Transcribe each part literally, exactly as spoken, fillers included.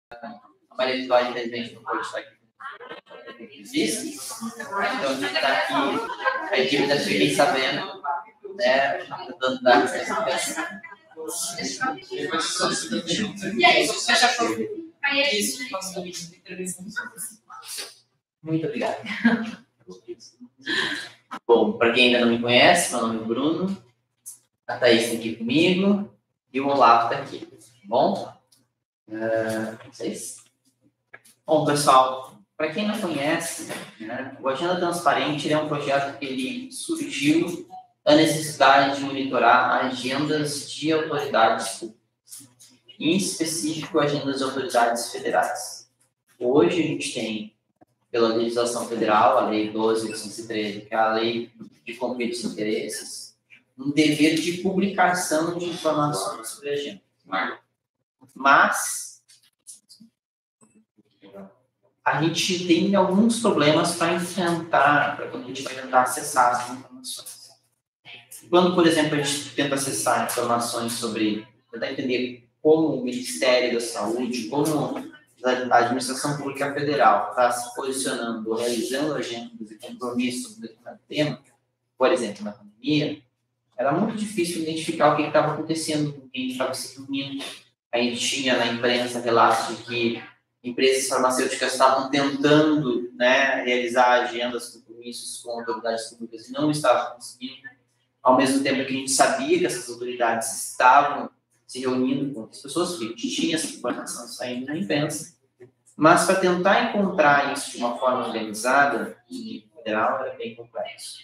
a Maria Vitória, infelizmente, não pode estar aqui. Isso. Então, a gente está aqui, a equipe da fiquei sabendo, né, dando dar essa explicação. E aí, você já foi isso, nosso vídeo de entrevista. Muito obrigado. Bom, para quem ainda não me conhece, meu nome é Bruno, a Thaís está aqui comigo e o Olavo está aqui, tá bom? Uh, vocês? Bom, pessoal, para quem não conhece, né, o Agenda Transparente é um projeto que ele surgiu da necessidade de monitorar agendas de autoridades públicas, em específico agendas de autoridades federais. Hoje a gente tem, pela legislação federal, a Lei doze mil oitocentos e treze, que é a Lei de Conflitos de Interesses, um dever de publicação de informações sobre a agenda. Mas a gente tem alguns problemas para enfrentar, para quando a gente vai tentar acessar as informações. Quando, por exemplo, a gente tenta acessar informações sobre, tentar entender como o Ministério da Saúde, como a Administração Pública Federal está se posicionando, realizando agendas e compromissos sobre determinado tema, por exemplo, na pandemia, era muito difícil identificar o que estava acontecendo, com quem estava se reunindo. A gente tinha na imprensa relatos de que empresas farmacêuticas estavam tentando, né, realizar agendas, compromissos com autoridades públicas e não estavam conseguindo, ao mesmo tempo que a gente sabia que essas autoridades estavam se reunindo com as pessoas, porque a gente tinha essa informação saindo na imprensa, mas para tentar encontrar isso de uma forma organizada e federal era bem complexo.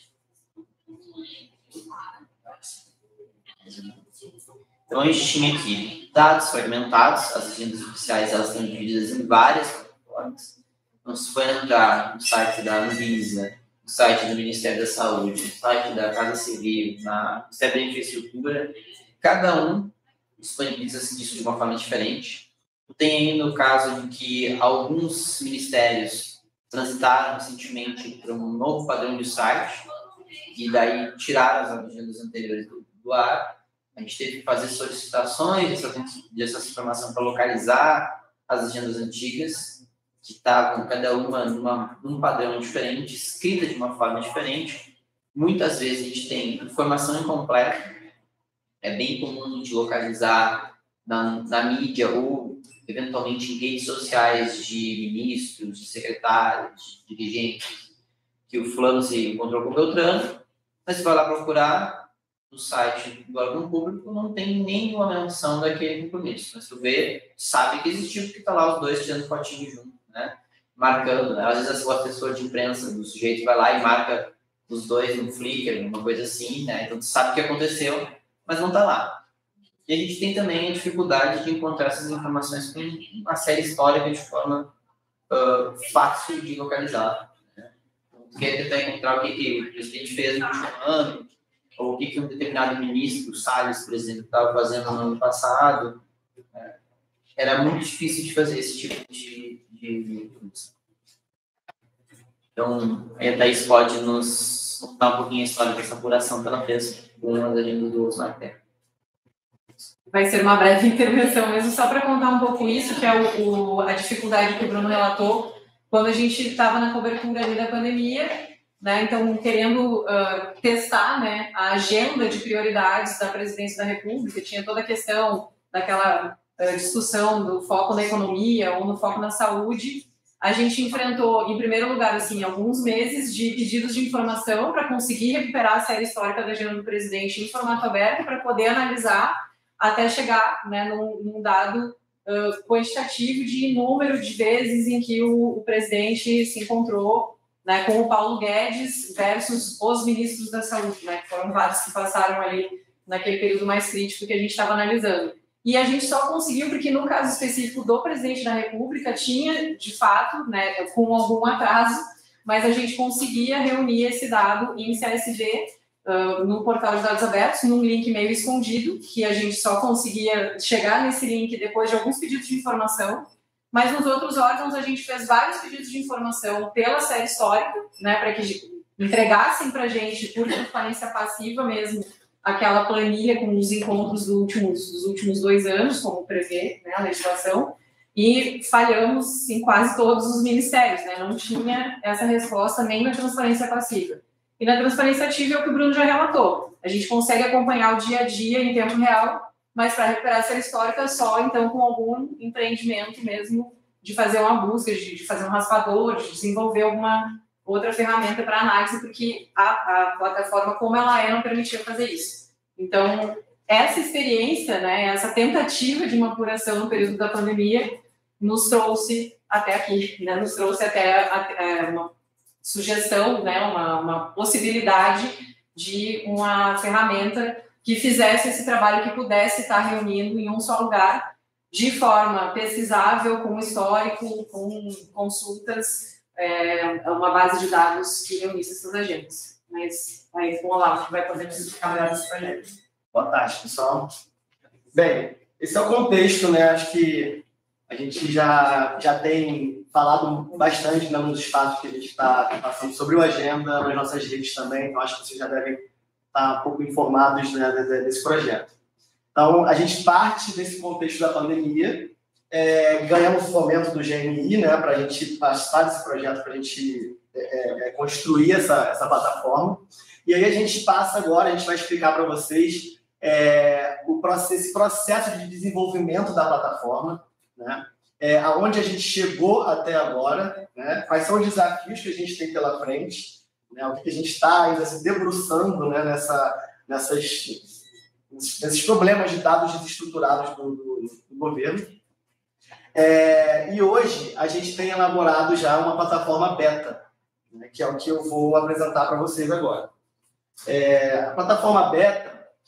Então a gente tinha aqui dados fragmentados, as agendas oficiais elas estão divididas em várias plataformas. Então, se for entrar no site da Anvisa, no site do Ministério da Saúde, no site da Casa Civil, na Ministério da Infraestrutura, cada um disponibiliza isso de uma forma diferente. Tem ainda o caso de que alguns ministérios transitaram recentemente para um novo padrão de site e daí tiraram as agendas anteriores do, do ar. A gente teve que fazer solicitações dessa, dessa informação para localizar as agendas antigas, que estavam cada uma numa, num padrão diferente, escrita de uma forma diferente. Muitas vezes a gente tem informação incompleta, é bem comum de localizar na, na mídia ou, eventualmente, em redes sociais de ministros, de secretários, de dirigentes, que o fulano se encontrou com o Beltrano, mas você vai lá procurar no site do órgão público, não tem nenhuma menção daquele compromisso. Mas tu vê, sabe que existiu, porque está lá os dois tirando fotinho junto, né? Marcando, né? Às vezes o assessor de imprensa do sujeito vai lá e marca os dois no Flickr, uma coisa assim, né? Então tu sabe o que aconteceu, mas não está lá. E a gente tem também a dificuldade de encontrar essas informações com uma série histórica de forma uh, fácil de localizar. Né? Tu quer tentar encontrar o que, que o presidente fez no último ano, ou o que, que um determinado ministro, o Salles, por exemplo, estava fazendo no ano passado. Né? Era muito difícil de fazer esse tipo de... de... Então, a Thaís pode nos contar um pouquinho a história dessa apuração que ela fez com uma das agendas do Osmar. Vai ser uma breve intervenção mesmo, só para contar um pouco isso, que é o, o, a dificuldade que o Bruno relatou quando a gente estava na cobertura ali da pandemia, né? Então, querendo uh, testar, né, a agenda de prioridades da Presidência da República, tinha toda a questão daquela uh, discussão do foco na economia ou no foco na saúde. A gente enfrentou, em primeiro lugar, assim, alguns meses de pedidos de informação para conseguir recuperar a série histórica da agenda do presidente em formato aberto para poder analisar até chegar, né, num, num dado uh, quantitativo de número de vezes em que o, o presidente se encontrou, né, com o Paulo Guedes versus os ministros da saúde, né, que foram vários que passaram ali naquele período mais crítico que a gente estava analisando. E a gente só conseguiu porque, no caso específico do presidente da República, tinha, de fato, né, com algum atraso, mas a gente conseguia reunir esse dado em C S V uh, no portal de dados abertos, num link meio escondido, que a gente só conseguia chegar nesse link depois de alguns pedidos de informação. Mas nos outros órgãos a gente fez vários pedidos de informação pela série histórica, né, para que entregassem para a gente, por transparência passiva mesmo, aquela planilha com os encontros do últimos, dos últimos dois anos, como prevê, né, a legislação. e falhamos em quase todos os ministérios, né? Não tinha essa resposta nem na transparência passiva. E na transparência ativa é o que o Bruno já relatou. A gente consegue acompanhar o dia a dia em tempo real, mas para recuperar essa histórica só, então, com algum empreendimento mesmo de fazer uma busca, de, de fazer um raspador, de desenvolver alguma outra ferramenta para análise, porque a, a plataforma, como ela é, não permitia fazer isso. Então, essa experiência, né, essa tentativa de uma apuração no período da pandemia, nos trouxe até aqui, né, nos trouxe até a, a, uma sugestão, né, uma, uma possibilidade de uma ferramenta que fizesse esse trabalho, que pudesse estar reunindo em um só lugar, de forma pesquisável, com histórico, com consultas, é, uma base de dados que reunisse essas agendas. Mas aí com o Olavo que vai poder nos explicar melhor esse projeto. Boa tarde, pessoal. Bem, esse é o contexto, né? Acho que a gente já, já tem falado bastante, né, nos espaços que a gente está passando sobre o Agenda, nas nossas redes também, então acho que vocês já devem estar um pouco informados, né, desse projeto. Então, a gente parte desse contexto da pandemia, é, ganhamos o fomento do G M I, né, para a gente participar desse projeto, para a gente é, é, construir essa, essa plataforma. E aí a gente passa agora, a gente vai explicar para vocês é, o processo, esse processo de desenvolvimento da plataforma, né, é, aonde a gente chegou até agora, né, quais são os desafios que a gente tem pela frente, né, o que a gente está ainda se debruçando, né, nessa, nessas, nesses problemas de dados desestruturados do, do, do governo. É, e hoje a gente tem elaborado já uma plataforma beta, né, que é o que eu vou apresentar para vocês agora. É, a plataforma beta,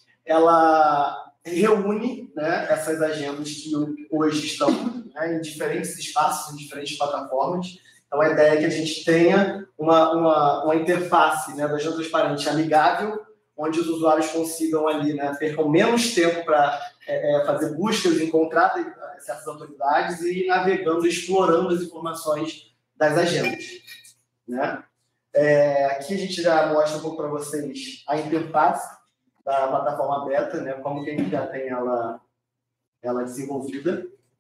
ela reúne, né, essas agendas que hoje estão, né, em diferentes espaços, em diferentes plataformas. Então, a ideia é que a gente tenha uma, uma, uma interface, né, da agenda transparente amigável, onde os usuários consigam ali, né, percam menos tempo para é, fazer buscas, encontrar essas autoridades e ir navegando, explorando as informações das agendas, né? É, aqui a gente já mostra um pouco para vocês a interface da plataforma beta, né, como que a gente já tem ela, ela desenvolvida,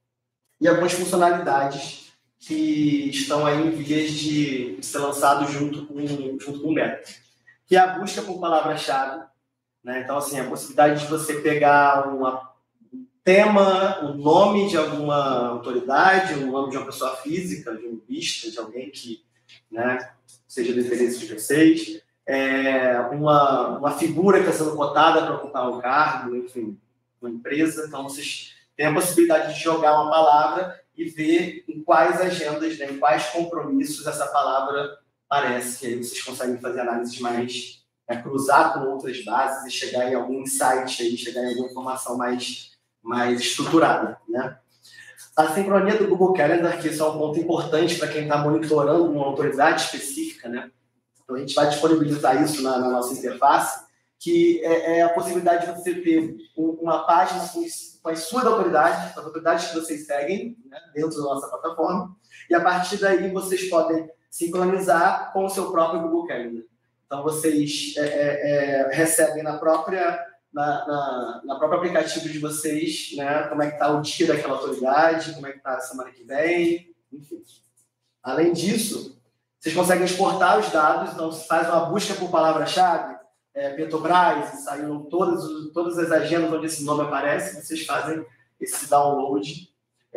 e algumas funcionalidades que estão aí em vias de ser lançados junto com, junto com o beta, que é a busca por palavra-chave, né? Então, assim, a possibilidade de você pegar uma, um tema, o um nome de alguma autoridade, o um nome de uma pessoa física, de um vista, de alguém que, né, seja do interesse de vocês, é, uma, uma figura que está sendo cotada para ocupar o cargo, enfim, uma empresa. Então, vocês têm a possibilidade de jogar uma palavra e ver em quais agendas, né, em quais compromissos essa palavra aparece, que aí vocês conseguem fazer análises mais, né, cruzar com outras bases e chegar em algum insight, aí, chegar em alguma informação mais, mais estruturada, né? A sincronia do Google Calendar, que isso é um ponto importante para quem está monitorando uma autoridade específica, né? Então, a gente vai disponibilizar isso na, na nossa interface, que é, é a possibilidade de você ter uma página com, com as suas autoridades, as autoridades que vocês seguem, né, dentro da nossa plataforma, e a partir daí vocês podem sincronizar com o seu próprio Google Calendar. Então, vocês é, é, recebem na própria, na, na, na próprio aplicativo de vocês, né, como é que está o dia daquela autoridade, como é que está a semana que vem, enfim. Além disso, vocês conseguem exportar os dados, então se faz uma busca por palavra-chave, é, Petrobras, e saíram todas, todas as agendas onde esse nome aparece, vocês fazem esse download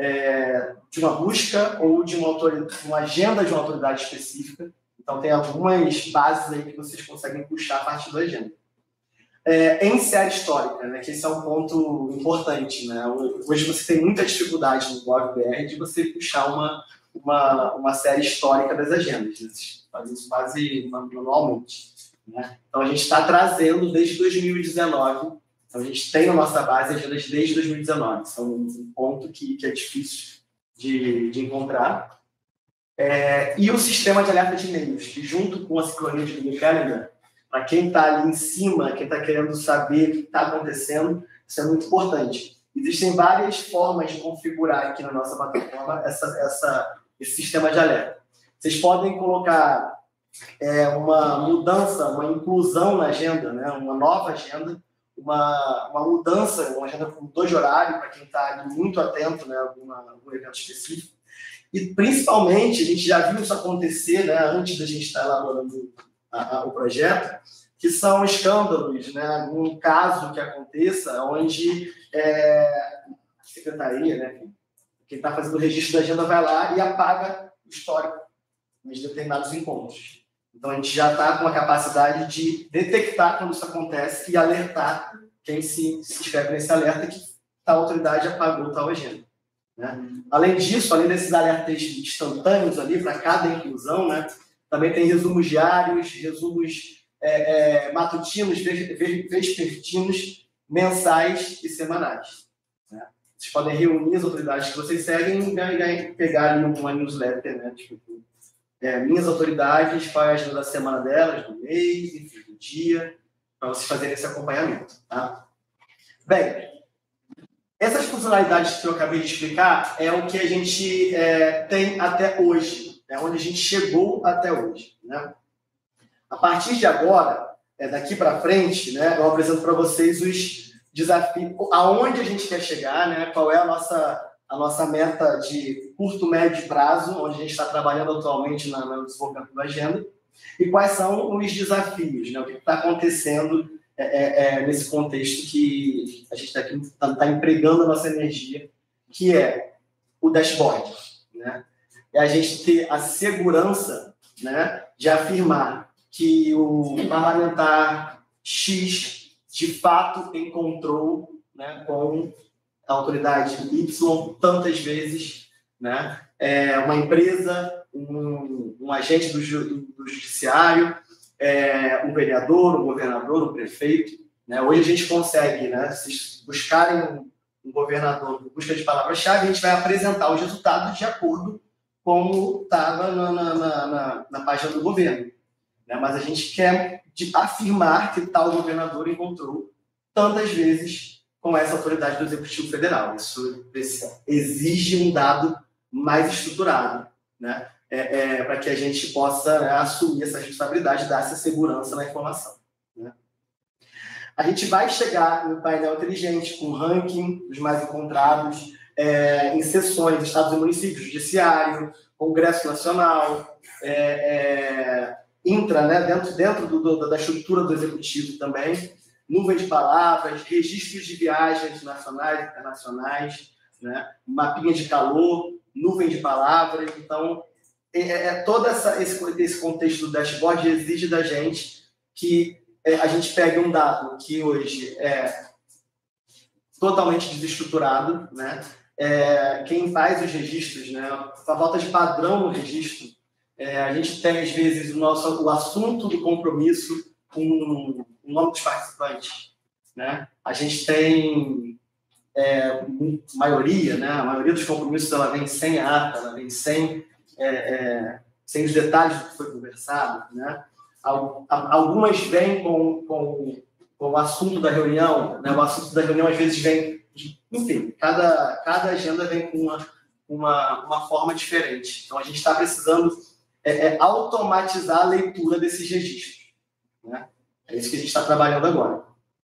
é, de uma busca ou de uma, autoridade, uma agenda de uma autoridade específica. Então tem algumas bases aí que vocês conseguem puxar a partir da agenda. É, em série histórica, né, que esse é um ponto importante, né? Hoje você tem muita dificuldade no GovBR de você puxar uma Uma, uma série histórica das agendas. Né? Faz isso quase manualmente. Né? Então, a gente está trazendo desde dois mil e dezenove. Então, a gente tem na nossa base agendas desde dois mil e dezenove. São um ponto que, que é difícil de, de encontrar. É, e o sistema de alerta de e-mails, que junto com a sincronia de Google Calendar, para quem está ali em cima, quem está querendo saber o que está acontecendo, isso é muito importante. Existem várias formas de configurar aqui na nossa plataforma essa, essa, esse sistema de alerta. Vocês podem colocar é, uma mudança, uma inclusão na agenda, né, uma nova agenda, uma, uma mudança, uma agenda com mudou de horário, para quem está muito atento, né, a algum evento específico. E, principalmente, a gente já viu isso acontecer, né, antes da gente estar elaborando a, a, o projeto, que são escândalos, né, algum caso que aconteça onde é, a secretaria, né, quem está fazendo o registro da agenda vai lá e apaga o histórico de determinados encontros. Então, a gente já está com a capacidade de detectar quando isso acontece e alertar quem se, se inscreve nesse alerta que tal autoridade apagou tal agenda. Né? Além disso, além desses alertas instantâneos ali para cada inclusão, né, também tem resumos diários, resumos é, é, matutinos, vespertinos, mensais e semanais. Né? Vocês podem reunir as autoridades que vocês seguem e pegar ali uma newsletter, né, tipo, É, minhas autoridades, qual é a agenda da semana delas, do mês, enfim, do dia, para vocês fazerem esse acompanhamento. Tá? Bem, essas funcionalidades que eu acabei de explicar é o que a gente é, tem até hoje, é onde a gente chegou até hoje. Né? A partir de agora, é, daqui para frente, né, eu apresento para vocês os desafios, aonde a gente quer chegar, né, qual é a nossa... a nossa meta de curto, médio prazo, onde a gente está trabalhando atualmente na, no desenvolvimento da agenda, e quais são os desafios, né? O que está acontecendo é, é, é, nesse contexto que a gente está tá, tá empregando a nossa energia, que é o dashboard. Né? É a gente ter a segurança, né, de afirmar que o parlamentar X, de fato, encontrou, né, com a autoridade Y tantas vezes, né? É uma empresa, um, um agente do, do, do judiciário, é, um vereador, um governador, um prefeito. Né? Hoje a gente consegue, né, se buscarem um, um governador em busca de palavras-chave, a gente vai apresentar os resultados de acordo com como estava na, na, na, na página do governo. Né? Mas a gente quer de afirmar que tal governador encontrou tantas vezes com essa autoridade do Executivo Federal. Isso exige um dado mais estruturado, né? é, é, para que a gente possa, né, assumir essa responsabilidade e dar essa segurança na informação. Né? A gente vai chegar no painel inteligente com ranking dos mais encontrados, é, em sessões, estados e municípios, judiciário, Congresso Nacional, é, é, intra, né, dentro, dentro do, do, da estrutura do Executivo também, nuvem de palavras, registros de viagens nacionais e internacionais, né, mapinha de calor, nuvem de palavras. Então, é, é, todo essa, esse, esse contexto do dashboard exige da gente que é, a gente pegue um dado que hoje é totalmente desestruturado, né? É, quem faz os registros, né, a falta de padrão no registro, é, a gente tem, às vezes, o, nosso, o assunto do compromisso com o nome dos participantes. Né? A gente tem é, maioria, né? A maioria dos compromissos ela vem sem ata, ela vem sem, é, é, sem os detalhes do que foi conversado. Né? Algumas vêm com, com, com o assunto da reunião, né? O assunto da reunião às vezes vem... Enfim, cada, cada agenda vem com uma, uma, uma forma diferente. Então, a gente está precisando é, é, automatizar a leitura desses registros. Né? É isso que a gente está trabalhando agora.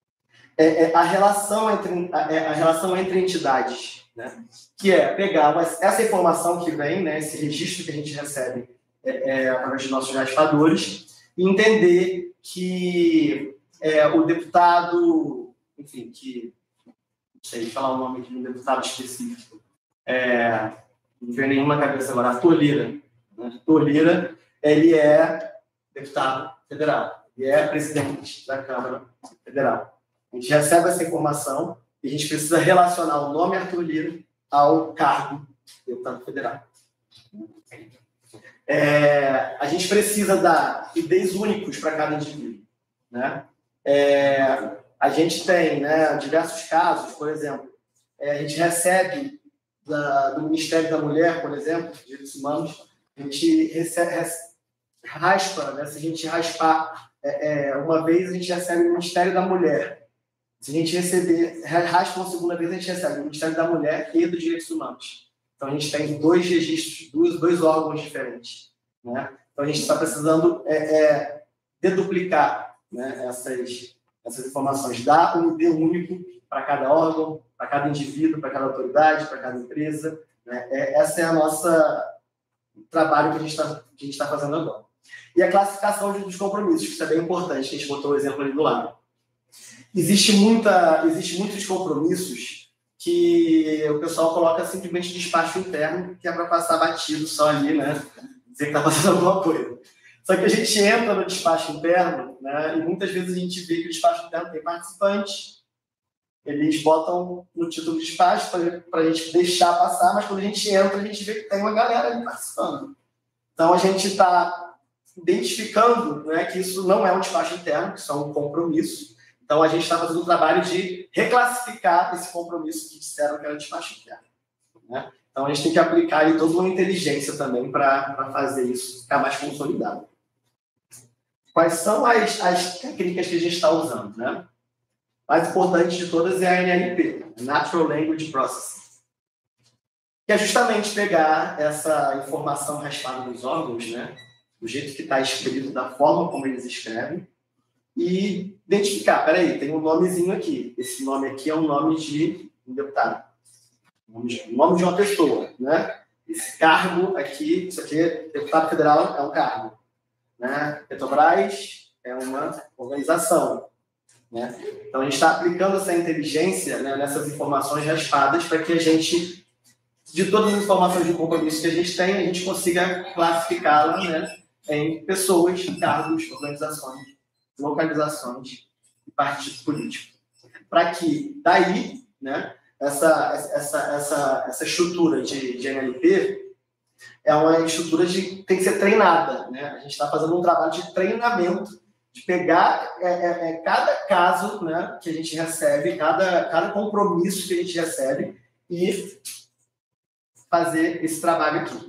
É, é, a, relação entre, a, é, a relação entre entidades, né? Que é pegar uma, essa informação que vem, né, esse registro que a gente recebe é, é, através dos nossos raspadores, e entender que é, o deputado, enfim, que... não sei falar o nome de um deputado específico, é, não veio nenhuma cabeça agora, Arthur Lira. Né? Arthur Lira, ele é deputado federal, ele é presidente da Câmara Federal. A gente recebe essa informação e a gente precisa relacionar o nome Arthur Lira ao cargo de deputado federal. É, a gente precisa dar I Ds únicos para cada indivíduo. Né? É, A gente tem, né, diversos casos, por exemplo, é, a gente recebe da, do Ministério da Mulher, por exemplo, Direitos Humanos, a gente recebe, raspa, né, se a gente raspar é, é, uma vez, a gente recebe o Ministério da Mulher. Se a gente receber, raspa uma segunda vez, a gente recebe o Ministério da Mulher e do Direitos Humanos. Então, a gente tem dois registros, dois, dois órgãos diferentes. Né? Então, a gente está precisando é, é, deduplicar, né, essas... essas informações, dar um I D único para cada órgão, para cada indivíduo, para cada autoridade, para cada empresa. Né? É, essa é a nossa trabalho que a gente está que a gente está fazendo agora. E a classificação dos compromissos, que isso é bem importante, que a gente botou o exemplo ali do lado. Existe, muita, existe muitos compromissos que o pessoal coloca simplesmente despacho interno, que é para passar batido só ali, né? Dizer que está fazendo alguma coisa. Só que a gente entra no despacho interno, né? E muitas vezes a gente vê que o despacho interno tem participantes, eles botam no título do despacho para a gente deixar passar, mas quando a gente entra, a gente vê que tem uma galera ali participando. Então, a gente está identificando, né, que isso não é um despacho interno, que isso é um compromisso. Então, a gente está fazendo o trabalho de reclassificar esse compromisso que disseram que era despacho interno. Né? Então, a gente tem que aplicar aí toda uma inteligência também para fazer isso ficar mais consolidado. Quais são as, as técnicas que a gente está usando? Né? A mais importante de todas é a N L P, Natural Language Processing, que é justamente pegar essa informação raspada dos órgãos, né, do jeito que está escrito, da forma como eles escrevem, e identificar, peraí, tem um nomezinho aqui, esse nome aqui é um nome de um deputado, um nome de uma pessoa, né? Esse cargo aqui, isso aqui, deputado federal é um cargo, né? Petrobras é uma organização, né? Então, a gente está aplicando essa inteligência, né, nessas informações raspadas para que a gente, de todas as informações de compromisso que a gente tem, a gente consiga classificá-la, né, em pessoas, cargos, organizações, localizações e partidos políticos. Para que, daí, né, essa, essa, essa, essa estrutura de, de N L P é uma estrutura de tem que ser treinada. Né? A gente está fazendo um trabalho de treinamento, de pegar é, é, é, cada caso, né, que a gente recebe, cada, cada compromisso que a gente recebe e fazer esse trabalho aqui,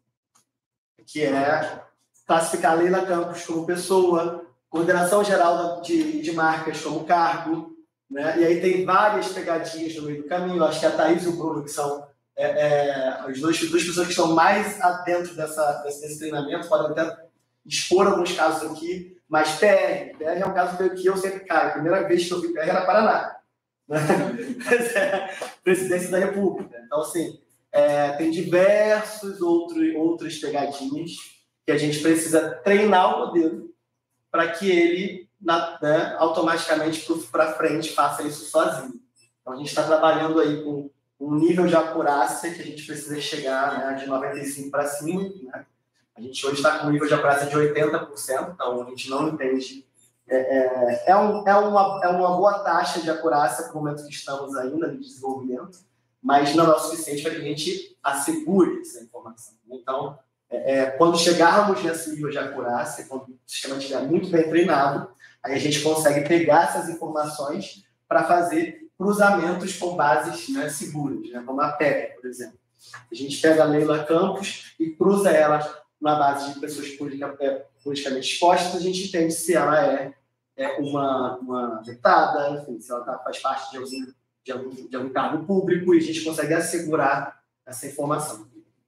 que é classificar a Leila Campos como pessoa, coordenação geral de, de marcas como cargo, né? E aí tem várias pegadinhas no meio do caminho. Eu acho que a Thaís e o Bruno, que são é, é, as duas, duas pessoas que estão mais adentro dessa, desse, desse treinamento, podem até expor alguns casos aqui, mas P R, P R é um caso que eu sempre caio. A primeira vez que eu vi P R era Paraná, né? Presidência da República. Então, assim, é, tem diversos outros, outras pegadinhas que a gente precisa treinar o modelo para que ele, na, né, automaticamente para frente faça isso sozinho. Então, a gente está trabalhando aí com um nível de acurácia que a gente precisa chegar, né, de noventa e cinco por cento para cima. Né? A gente hoje está com um nível de acurácia de oitenta por cento, então a gente não entende. É, é, é, um, é, uma, é uma boa taxa de acurácia para o momento que estamos ainda de desenvolvimento, mas não é o suficiente para que a gente assegure essa informação. Então, é, é, quando chegarmos nesse nível de acurácia, quando o sistema estiver muito bem treinado, aí a gente consegue pegar essas informações para fazer cruzamentos com bases, né, seguras, né, como a P E C, por exemplo. A gente pega a Leila Campos e cruza ela na base de pessoas politica, é, politicamente expostas, a gente entende se ela é, é uma, uma deputada, enfim, se ela tá, faz parte de algum, de, algum, de algum cargo público, e a gente consegue assegurar essa informação.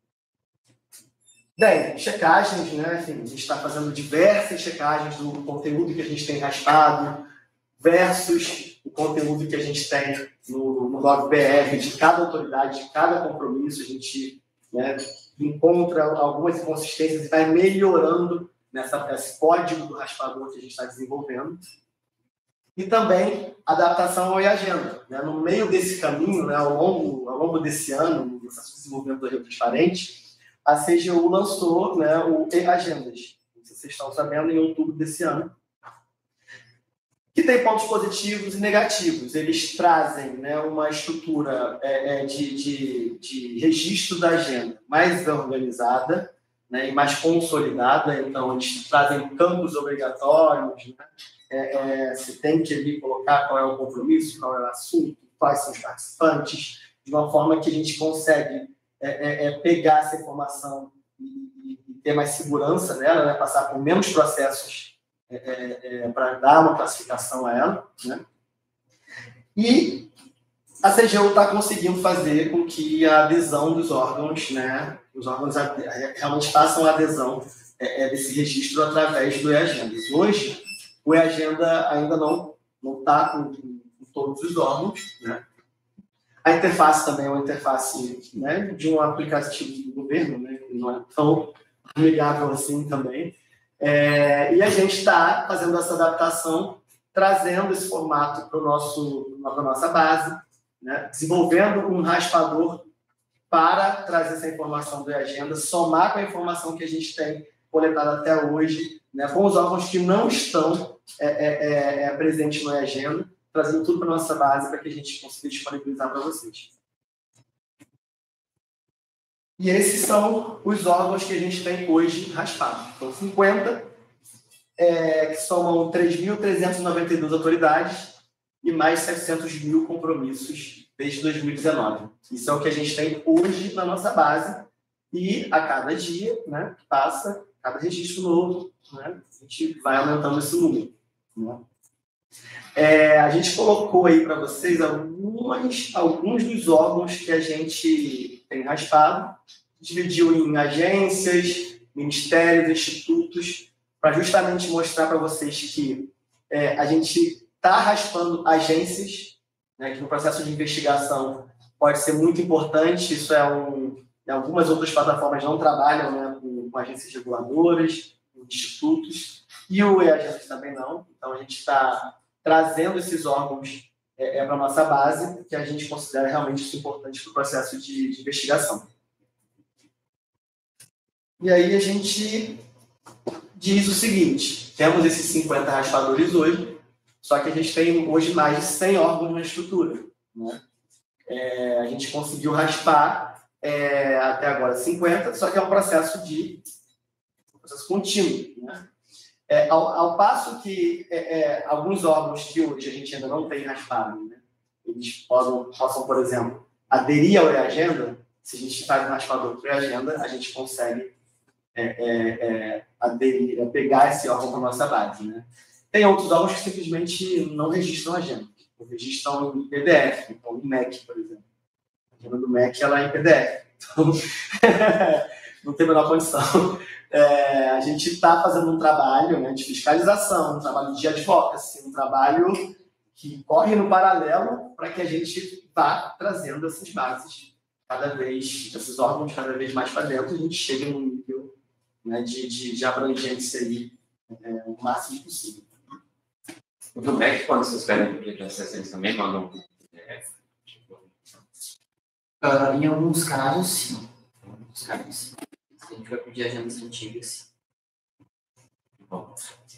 Bem, checagens, né? Enfim, a gente está fazendo diversas checagens do conteúdo que a gente tem raspado versus o conteúdo que a gente tem no, no Log B R de cada autoridade, de cada compromisso. A gente, né, encontra algumas inconsistências e vai melhorando nessa, nesse código do raspador que a gente está desenvolvendo. E também adaptação ao e-agenda. Né? No meio desse caminho, né, ao, longo, ao longo desse ano, nesse desenvolvimento da Rede Transparente, a C G U lançou, né, o e-agendas. Não sei se vocês estão sabendo, em outubro desse ano. Que tem pontos positivos e negativos. Eles trazem, né, uma estrutura é, é, de, de, de registro da agenda mais organizada, né, e mais consolidada. Então, eles trazem campos obrigatórios, né? é, é, você tem que ali colocar qual é o compromisso, qual é o assunto, quais são os participantes, de uma forma que a gente consegue É, é, é pegar essa informação e, e ter mais segurança nela, né? Passar por menos processos é, é, é, para dar uma classificação a ela. Né? E a C G U está conseguindo fazer com que a adesão dos órgãos, né? Os órgãos realmente façam a adesão é, é, desse registro através do e-agendas. Hoje, o e-agenda ainda não, não, está com, com todos os órgãos, né? A interface também é uma interface, né, de um aplicativo do governo, né, que não é tão amigável assim também. É, e a gente está fazendo essa adaptação, trazendo esse formato para a nossa base, né, desenvolvendo um raspador para trazer essa informação do agenda, somar com a informação que a gente tem coletada até hoje, né, com os órgãos que não estão é, é, é, presentes no agenda, trazendo tudo para a nossa base para que a gente consiga disponibilizar para vocês. E esses são os órgãos que a gente tem hoje raspados. Então, cinquenta, é, que somam três mil trezentas e noventa e duas autoridades e mais setecentos mil compromissos desde dois mil e dezenove. Isso é o que a gente tem hoje na nossa base. E a cada dia, né, que passa, cada registro novo, né, a gente vai aumentando esse número. Né? É, a gente colocou aí para vocês algumas, alguns dos órgãos que a gente tem raspado, dividiu em agências, ministérios, institutos, para justamente mostrar para vocês que é, a gente está raspando agências, né, que no processo de investigação pode ser muito importante. Isso é um, algumas outras plataformas não trabalham, né, com, com agências reguladoras, com institutos, e o e-agências também não. Então a gente está trazendo esses órgãos é, é, para a nossa base, que a gente considera realmente isso importante para o processo de, de investigação. E aí a gente diz o seguinte: temos esses cinquenta raspadores hoje, só que a gente tem hoje mais de cem órgãos na estrutura. Né? É, a gente conseguiu raspar é, até agora cinquenta, só que é um processo de um processo contínuo. Né? É, ao, ao passo que é, é, alguns órgãos que hoje a gente ainda não tem raspado, né? Eles possam, possam, por exemplo, aderir ao e-agenda. Se a gente faz um raspador para o e-agenda, a gente consegue é, é, é, aderir, é, pegar esse órgão para a nossa base. Né? Tem outros órgãos que simplesmente não registram a agenda, ou registram em P D F, então o M E C, por exemplo. A agenda do M E C ela é em P D F, então não tem a menor condição. É, a gente está fazendo um trabalho, né, de fiscalização, um trabalho de advocacy, um trabalho que corre no paralelo para que a gente vá trazendo essas bases cada vez, esses órgãos cada vez mais para dentro, e a gente chega num nível, né, de, de, de abrangência aí, é, o máximo possível. No M E C, quando vocês pedem para de acesso, eles também mandam P D F? Uh, em alguns casos, sim. Em alguns casos, sim. A gente vai pedir agendas antigas. Bom.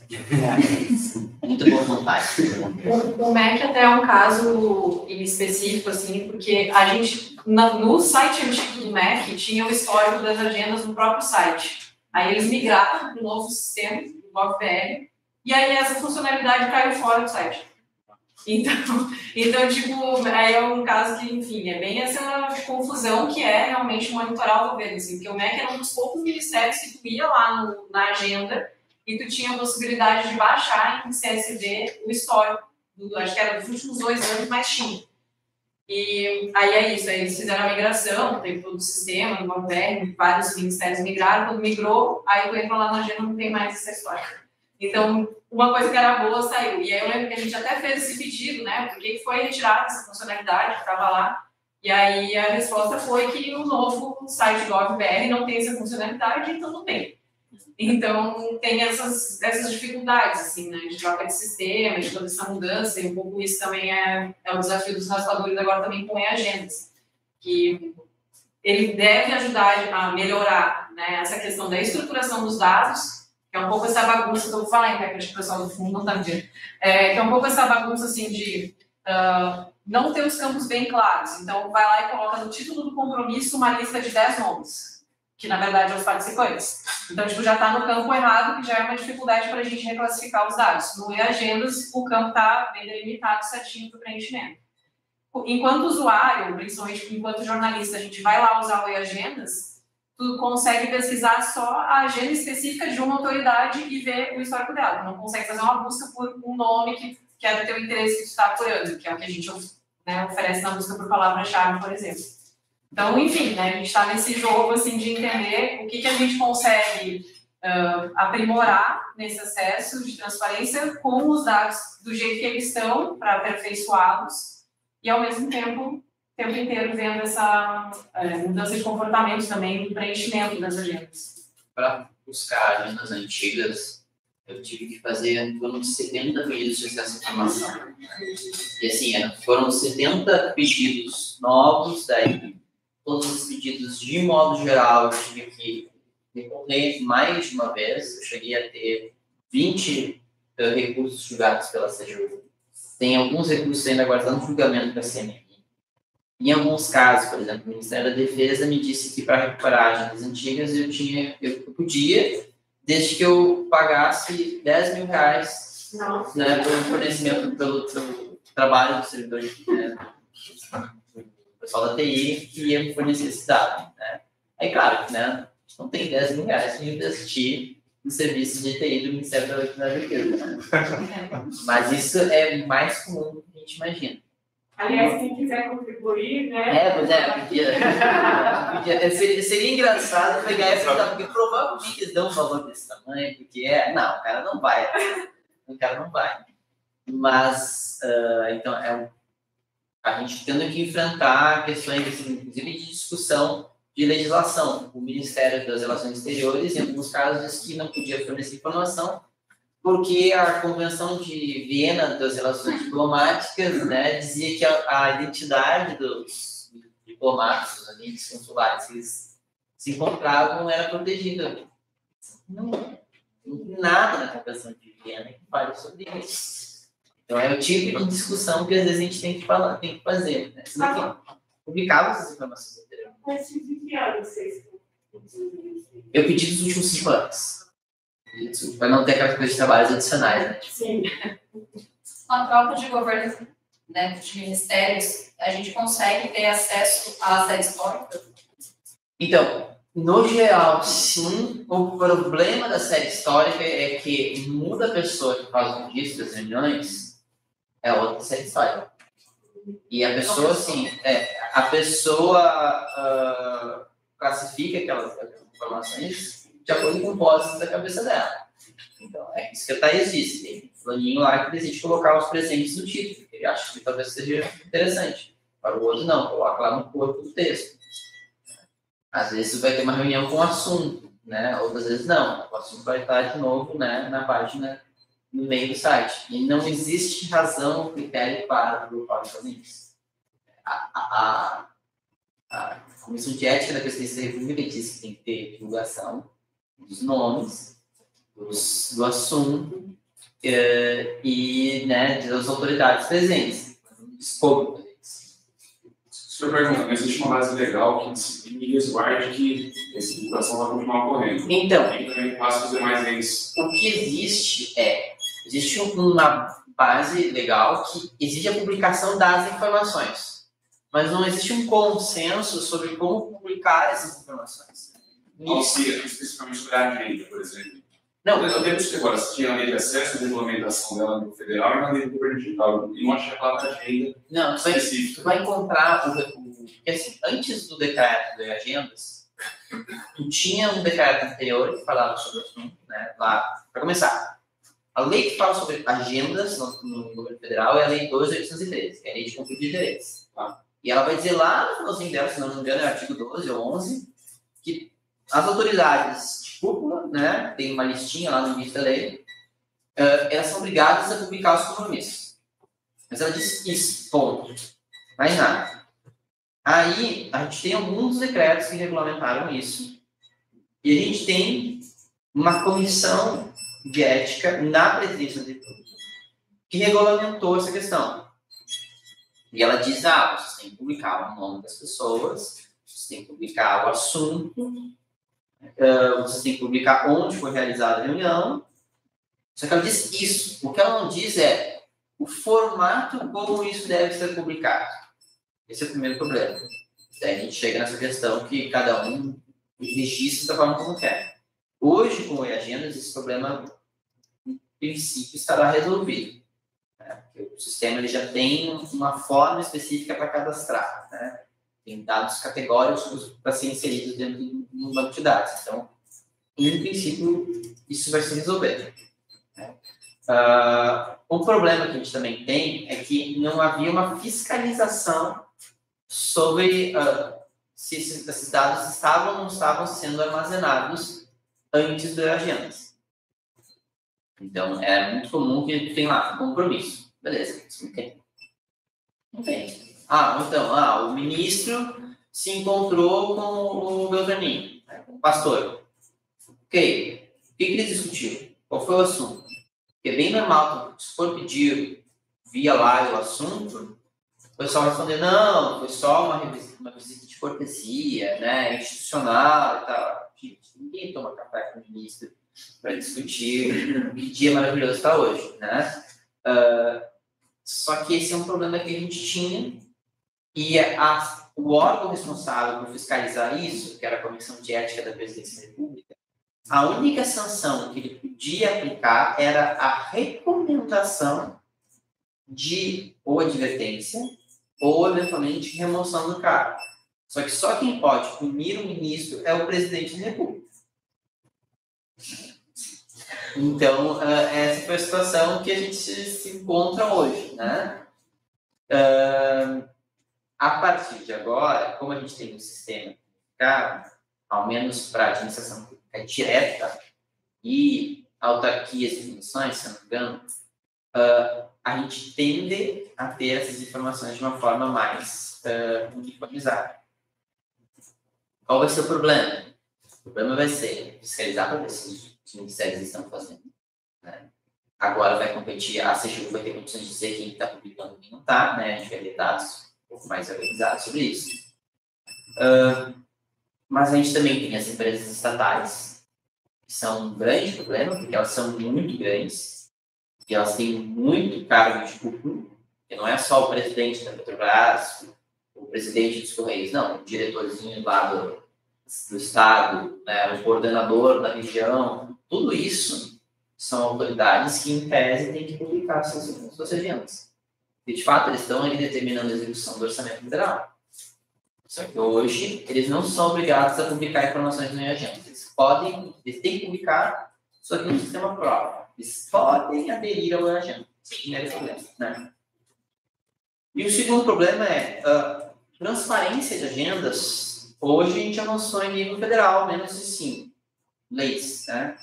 É, muito boa vontade. O, o M E C até é um caso específico, assim, porque a gente, na, no site antigo do M E C, tinha o histórico das agendas no próprio site. Aí eles migraram para o novo sistema, do GovBR, e aí essa funcionalidade caiu fora do site. Então, então, tipo, aí é um caso que, enfim, é bem essa confusão que é realmente monitorar o governo, assim, porque o M E C era um dos poucos ministérios que tu ia lá no, na agenda e tu tinha a possibilidade de baixar em C S V o histórico, do, acho que era dos últimos dois anos, mas tinha. E aí é isso, aí eles fizeram a migração, teve todo o sistema, no governo, vários ministérios migraram, quando migrou, aí tu entra lá na agenda, não tem mais essa história. Então, uma coisa que era boa saiu. E aí eu lembro que a gente até fez esse pedido, né? Por que foi retirada essa funcionalidade que estava lá? E aí a resposta foi que o novo site do GovBR não tem essa funcionalidade, então não tem. Então, tem essas, essas dificuldades, assim, né? De troca de sistema, de toda essa mudança. E um pouco isso também é, é o desafio dos raspadores agora também com e-agendas. Que ele deve ajudar a melhorar, né, essa questão da estruturação dos dados, que é um pouco essa bagunça que eu vou falar, né, que acho que o pessoal do fundo não está vendo, é, que é um pouco essa bagunça, assim, de uh, não ter os campos bem claros. Então, vai lá e coloca no título do compromisso uma lista de dez nomes, que, na verdade, são os participantes. Então, tipo, já está no campo errado, que já é uma dificuldade para a gente reclassificar os dados. No e-agendas, o campo está bem delimitado, certinho para o preenchimento. Enquanto usuário, principalmente enquanto jornalista, a gente vai lá usar o e-agendas, tu consegue pesquisar só a agenda específica de uma autoridade e ver o histórico dela. Tu não consegue fazer uma busca por um nome que, que é do teu interesse que tu está apurando, que é o que a gente, né, oferece na busca por palavra-chave, por exemplo. Então, enfim, né, a gente está nesse jogo assim, de entender o que, que a gente consegue uh, aprimorar nesse acesso de transparência com os dados do jeito que eles estão, para aperfeiçoá-los, e ao mesmo tempo, o tempo inteiro vendo essa uh, mudança de comportamento também, do preenchimento das agendas. Para buscar agendas antigas, eu tive que fazer em torno de setenta pedidos de acesso à informação. E assim, foram setenta pedidos novos, daí todos os pedidos, de modo geral, eu tive que recorrer mais de uma vez. Eu cheguei a ter vinte uh, recursos julgados pela C G U. Tem alguns recursos ainda aguardando julgamento da C M I. Em alguns casos, por exemplo, o Ministério da Defesa me disse que para recuperar agendas antigas eu, tinha, eu podia, desde que eu pagasse dez mil reais, né, pelo fornecimento, pelo, pelo trabalho do servidor, né, do pessoal da T I, que ia me fornecer esse dado. Né. Aí, claro, né, não tem dez mil reais para investir no serviço de T I do Ministério da Defesa. Né. Mas isso é mais comum do que a gente imagina. Aliás, quem quiser contribuir, né? É, pois é, podia, podia, seria, seria engraçado pegar essa, porque provavelmente eles dão um valor desse tamanho, porque é, não, o cara não vai, o cara não vai. Mas, uh, então, é um, a gente tendo que enfrentar questões, assim, inclusive, de discussão de legislação. O Ministério das Relações Exteriores, em alguns casos, disse que não podia fornecer informação, porque a Convenção de Viena das Relações Diplomáticas, né, dizia que a, a identidade dos diplomatas, dos agentes consulares que eles se encontravam era protegida. Não, não tem nada na Convenção de Viena que fale sobre isso. Então, é o tipo de discussão que às vezes a gente tem que, falar, tem que fazer. Né? Você tem que publicar essas informações anteriormente. Mas de que ano vocês? Eu pedi nos últimos cinco anos. Para não ter aquelas coisas de trabalhos adicionais, né? Sim. Com a troca de governo, né, de ministérios, a gente consegue ter acesso à série histórica? Então, no geral, sim. O problema da série histórica é que muda a pessoa que faz o registro das reuniões, é outra série histórica. E a pessoa, assim, é, a pessoa uh, classifica aquelas, aquelas informações de acordo com hipóteses da cabeça dela. Então, é isso que a Thaís disse. Tem um fulaninho lá que decide colocar os presentes no título, porque ele acha que talvez seja interessante. Para o outro, não. Coloca lá no corpo do texto. Às vezes vai ter uma reunião com o assunto, né? Outras vezes não. O assunto vai estar de novo, né, na página, no meio do site. E não existe razão ou critério para agrupar os links. A, a, a, a Comissão de Ética da Presidência da República diz que tem que ter divulgação dos nomes, dos, do assunto uh, e, né, das autoridades presentes. Escopo presentes. O senhor pergunta, mas existe uma base legal que discipline e resguarde que essa divulgação vai continuar ocorrendo? Então, e também passa os demais entes. O que existe é, existe uma base legal que exige a publicação das informações, mas não existe um consenso sobre como publicar essas informações. Auxilia especificamente sobre a agenda, por exemplo. Não, eu tenho que agora, se tinha a lei de acesso e regulamentação dela no federal e na lei do governo digital, e não achei a palavra agenda não, tu vai, específica. Tu vai encontrar, o, o, porque assim, antes do decreto de agendas, tu tinha um decreto anterior que falava sobre o assunto, né, lá, para começar, a lei que fala sobre agendas no, no governo federal é a lei doze mil oitocentos e treze, que é a lei de conflito de interesses. Tá? E ela vai dizer lá no finalzinho dela, se não me engano, é o artigo doze ou onze, que as autoridades de cúpula, né, tem uma listinha lá no início da lei, uh, elas são obrigadas a publicar os compromissos. Mas ela diz isso, ponto. Mais nada. Aí, a gente tem alguns decretos que regulamentaram isso, e a gente tem uma comissão de ética na presidência da República que regulamentou essa questão. E ela diz, ah, vocês têm que publicar o nome das pessoas, vocês têm que publicar o assunto, Uh, vocês têm que publicar onde foi realizada a reunião. Só que ela diz isso. O que ela não diz é o formato como isso deve ser publicado. Esse é o primeiro problema. Daí a gente chega nessa questão que cada um registra da forma como quer. Hoje, com o e-agendas, esse problema, em princípio, estará resolvido. Né? Porque o sistema ele já tem uma forma específica para cadastrar. Né? Tem dados categóricos para serem inseridos dentro de um banco de dados. Então, em princípio, isso vai se resolver. Uh, o problema que a gente também tem é que não havia uma fiscalização sobre uh, se esses, esses dados estavam ou não estavam sendo armazenados antes das agendas. Então, é muito comum que tem lá um compromisso. Beleza, isso não tem. Não tem. Ah, então, ah, o ministro se encontrou com o Beltraninho, né, com o pastor. Ok. O que, que eles discutiram? Qual foi o assunto? Porque é bem normal, se for pedir via lá o assunto, o pessoal responder, não, foi só uma visita, uma visita de cortesia, né, institucional e tal. Gente, ninguém toma café com o ministro para discutir que dia maravilhoso está hoje, né? Uh, só que esse é um problema que a gente tinha e a, o órgão responsável por fiscalizar isso, que era a Comissão de Ética da Presidência da República, a única sanção que ele podia aplicar era a recomendação de ou advertência ou, eventualmente, remoção do cargo. Só que só quem pode punir o ministro é o presidente da República. Então, essa foi a situação que a gente se encontra hoje, né? A partir de agora, como a gente tem um sistema, ao menos para a administração pública direta e autarquias e funções, se não me engano, a gente tende a ter essas informações de uma forma mais uniformizada. Qual vai ser o problema? O problema vai ser fiscalizar para ver se os ministérios estão fazendo. Né? Agora vai competir, a C G U vai ter condições de dizer quem está publicando e quem não está, né? A gente vai ter dados um pouco mais organizados sobre isso. Uh, mas a gente também tem as empresas estatais, que são um grande problema, porque elas são muito grandes, e elas têm muito cargo de cúpula, que não é só o presidente da Petrobras, o presidente dos Correios, não, o diretorzinho lá do, do estado, né, o coordenador da região, tudo isso são autoridades que, em tese, têm que publicar suas, suas agendas. E, de fato, eles estão ali determinando a execução do orçamento federal. Só que hoje, eles não são obrigados a publicar informações na agenda. Eles podem, eles têm que publicar, só que no sistema próprio. Eles podem aderir ao agenda. Primeiro problema, né? E o segundo problema é a transparência de agendas. Hoje, a gente avançou em nível federal, menos de cinco leis, né?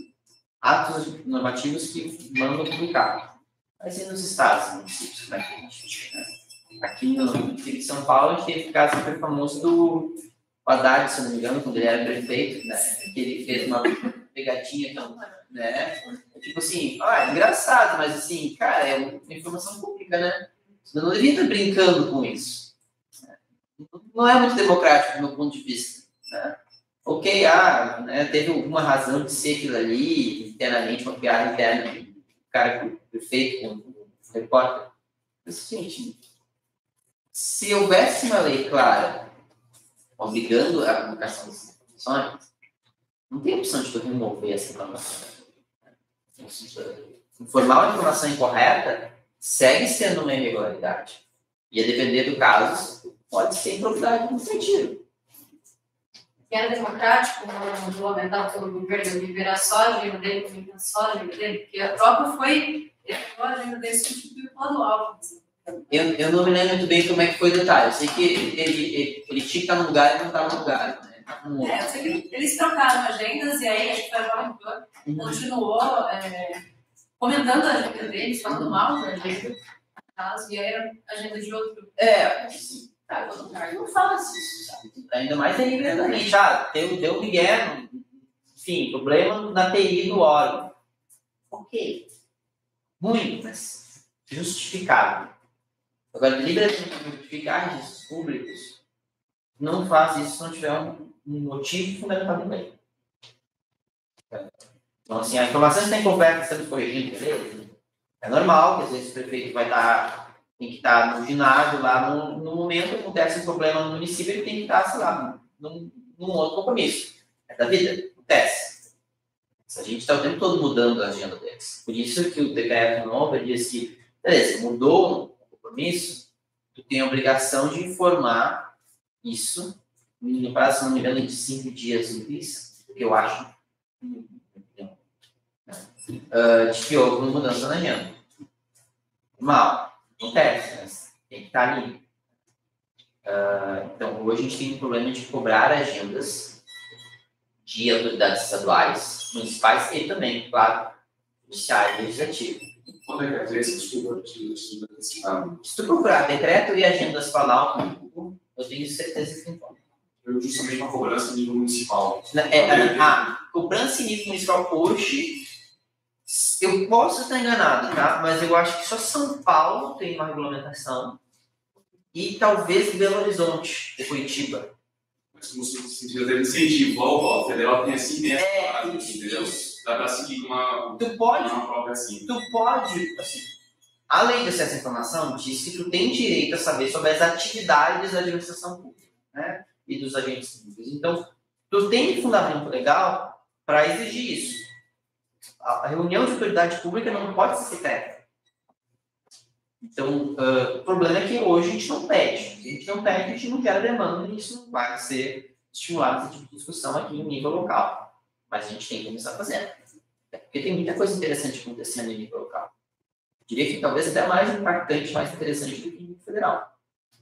Atos normativos que mandam publicar. Mas e nos estados, municípios, como é que a gente, né? Aqui no em São Paulo, a gente teve o caso super famoso do Haddad, se não me engano, quando ele era prefeito, né? Que ele fez uma pegadinha, então, né? Tipo assim, ah, é engraçado, mas assim, cara, é uma informação pública, né? Você não devia estar brincando com isso. Não é muito democrático, do meu ponto de vista, né? Ok, ah, né, teve alguma razão de ser aquilo ali, internamente, uma piada interna, o cara prefeito, o repórter. Mas, gente, se houvesse uma lei clara obrigando a publicação dessas informações, não tem opção de tu remover essa informação. Informar uma informação incorreta segue sendo uma irregularidade. E a depender do caso, pode ser improbidade no sentido. E era democrático no regulamentar pelo governo liberar só a agenda dele, publicar só a agenda dele, porque a própria foi, ele a agenda dele substituiu o plano alto. Eu, eu não me lembro muito bem como é que foi o detalhe. Eu sei que ele, ele, ele, ele tinha que estar num lugar e não estava no lugar. Né? Um é, eu sei que eles trocaram agendas e aí a gente uhum. continuou é, comentando a agenda deles, falando mal da agenda, e aí era a agenda de outro. É, assim, cara, não faz isso, sabe? Ainda mais deliberadamente. Ah, deu, deu Miguel, enfim, problema na T I do órgão. Ok. Ruim, mas justificável. Agora, deliberadamente justificar registros públicos, não faz isso se não tiver um, um motivo fundamentado em lei. Então, assim, a informação está incompleta, sendo corrigida, beleza? É normal que às vezes o prefeito vai estar, tem que estar no ginásio lá, no, no momento que acontece um problema no município, ele tem que estar, sei lá, num, num outro compromisso. É da vida, acontece. A gente está o tempo todo mudando a agenda deles. Por isso que o decreto novo diz que, beleza, mudou o compromisso, tu tem a obrigação de informar isso, no prazo, se não me engano, de cinco dias úteis, eu acho, Uh, de que houve uma mudança na agenda. Mal, acontece, mas tem que estar ali. Uh, então, hoje a gente tem um problema de cobrar agendas de autoridades estaduais, municipais e também, claro, judiciário e legislativo. Quando é que às vezes, desculpa, se tu procurar decreto e agendas falar, eu tenho certeza que encontra. Eu justamente uma cobrança em nível municipal. É, é, a cobrança em nível municipal hoje, eu posso estar enganado, tá? Mas eu acho que só São Paulo tem uma regulamentação e talvez Belo Horizonte ou Curitiba. Mas no sentido de incentivo ao voto federal tem assim mesmo, É, entendeu? Dá para seguir uma, tu pode, uma prova assim. Tu pode, assim, a lei de acesso à informação diz que tu tem direito a saber sobre as atividades da administração pública, né? E dos agentes públicos. Então, tu tem fundamento legal para exigir isso. A reunião de autoridade pública não pode ser secreta. Então, uh, o problema é que hoje a gente não pede. Se a gente não pede, a gente não gera demanda e isso não vai ser estimulado esse tipo de discussão aqui em nível local. Mas a gente tem que começar a fazer. Porque tem muita coisa interessante acontecendo em nível local. Eu diria que talvez até mais impactante, mais interessante do que em nível federal.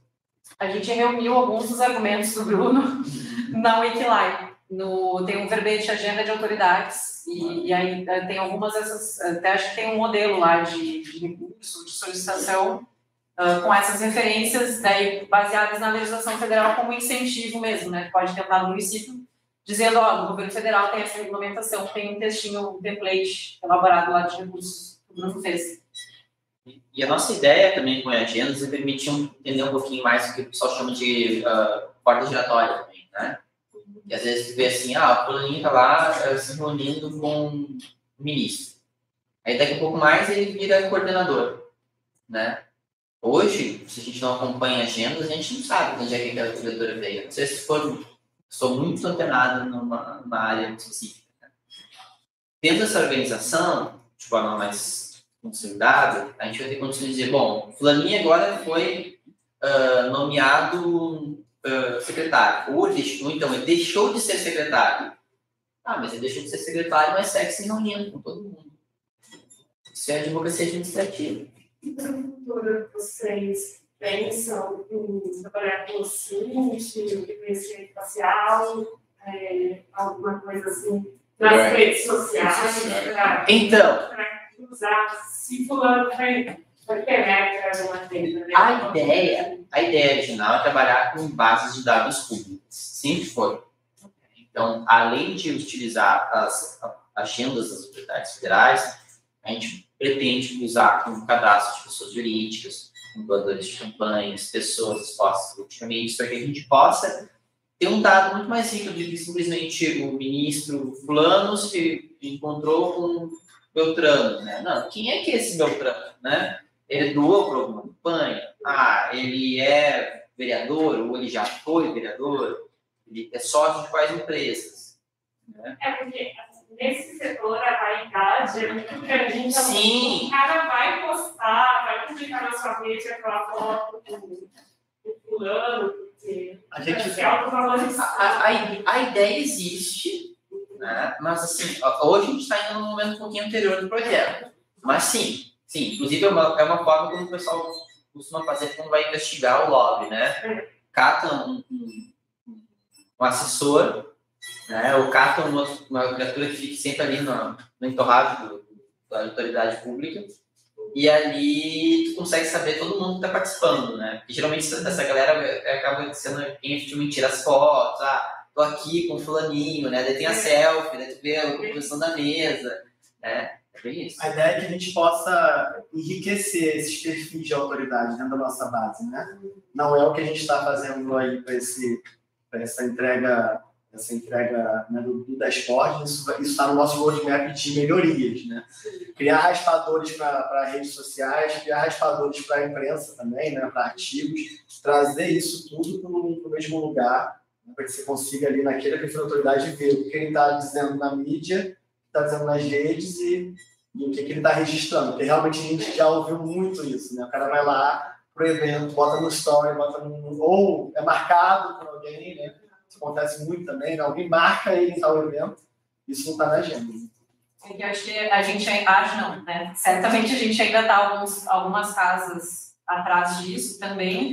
A gente reuniu alguns dos argumentos do Bruno na Wikilive. No, tem um verbete de agenda de autoridades e, e aí tem algumas dessas, até acho que tem um modelo lá de, de recurso, de solicitação uh, com essas referências daí, baseadas na legislação federal como incentivo mesmo, né? Pode tentar no município dizendo, ó, o governo federal tem essa regulamentação, tem um textinho, um template elaborado lá de recursos que o Bruno fez. E a nossa ideia também com as agendas é permitir entender um pouquinho mais o que o pessoal chama de uh, porta giratória também, né? E às vezes tu vê assim, ah, o fulaninho está lá uh, se reunindo com o ministro. Aí daqui a pouco mais ele vira coordenador, né? Hoje, se a gente não acompanha agendas, a gente não sabe onde é que aquela coordenadora veio. Não sei se for, sou muito antenado numa, numa área específica. Né? Tendo essa organização, de forma mais consolidada, a gente vai ter condições de dizer, bom, fulaninho agora foi uh, nomeado uh, secretário. Ou, ou então, ele deixou de ser secretário. Ah, mas ele deixou de ser secretário, mas segue se reunindo com todo mundo. Isso é advocacia administrativa. E para o futuro, vocês pensam em trabalhar com o SINT, reconhecimento facial, é, alguma coisa assim, nas É. redes sociais, para Então, usar, se fulano foi foi penetra numa tenda, né? a ideia, a ideia original é trabalhar com bases de dados públicas. Sempre foi. Então, além de utilizar as agendas das autoridades federais, a gente pretende usar como cadastro de pessoas jurídicas, com doadores de campanhas, pessoas expostas politicamente, para que a gente possa ter um dado muito mais rico do que simplesmente o ministro fulano se encontrou com Beltrano, né? Não, quem é que é esse Beltrano, né? Ele doou para alguma campanha? Ah, ele é vereador, ou ele já foi vereador? Ele é sócio de quais empresas? Né? É porque nesse setor a vaidade é muito grande. Então, Sim. o cara vai postar, vai publicar na sua rede aquela foto do, do fulano, porque A gente é autovalorizado. A, a, a ideia existe, né? Mas assim, hoje a gente está indo num momento um pouquinho anterior do projeto. Mas sim, sim, inclusive é uma, é uma forma como o pessoal costuma fazer quando vai investigar o lobby, né? Cata um, um, um assessor, né? Ou cata uma, uma criatura que fique sempre ali no, no entorrado do, da autoridade pública. E ali tu consegue saber todo mundo que está participando, né? Porque geralmente essa galera acaba sendo quem efetivamente tira as fotos, ah, tô aqui com o fulaninho, né? Daí tem a selfie, daí tu vê a composição da mesa, né? É bem isso. A ideia é que a gente possa enriquecer esses perfis de autoridade dentro da nossa base, né? Não é o que a gente está fazendo aí para esse, para essa entrega, essa entrega, né, do, do dashboard. Isso está no nosso roadmap de melhorias, né? Criar raspadores para redes sociais, criar raspadores para a imprensa também, né? Para artigos, trazer isso tudo para o mesmo lugar, né, para que você consiga ali naquele perfil de autoridade ver o que ele está dizendo na mídia, está dizendo nas redes e, e o que, que ele está registrando. Porque realmente a gente já ouviu muito isso, né? O cara vai lá pro evento, bota no story, bota no... ou é marcado por alguém, né? Isso acontece muito também, né? Alguém marca ele em tal evento isso não está na agenda. Eu acho que a gente acho não, né? Certamente a gente ainda está alguns, algumas casas atrás disso também,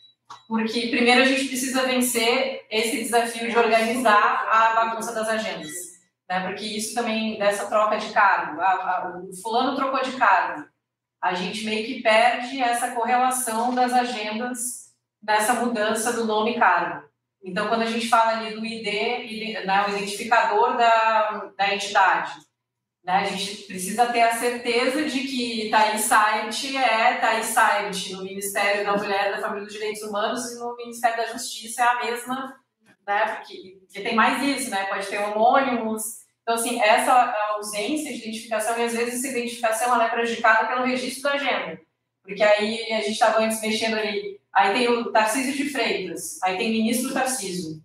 porque primeiro a gente precisa vencer esse desafio de organizar a bagunça das agendas, né? Porque isso também, dessa troca de cargo, a, a, o fulano trocou de cargo, a gente meio que perde essa correlação das agendas nessa mudança do nome e cargo. Então, quando a gente fala ali do I D, né, o identificador da, da entidade, né, a gente precisa ter a certeza de que Thaís Site é Thaís Site no Ministério da Mulher, da Família e dos Direitos Humanos e no Ministério da Justiça é a mesma, né, porque, porque tem mais isso, né, pode ter homônimos. Então, assim, essa ausência de identificação, e às vezes essa identificação ela é prejudicada pelo registro da agenda. Porque aí a gente estava antes mexendo ali, aí tem o Tarcísio de Freitas, aí tem o ministro Tarcísio.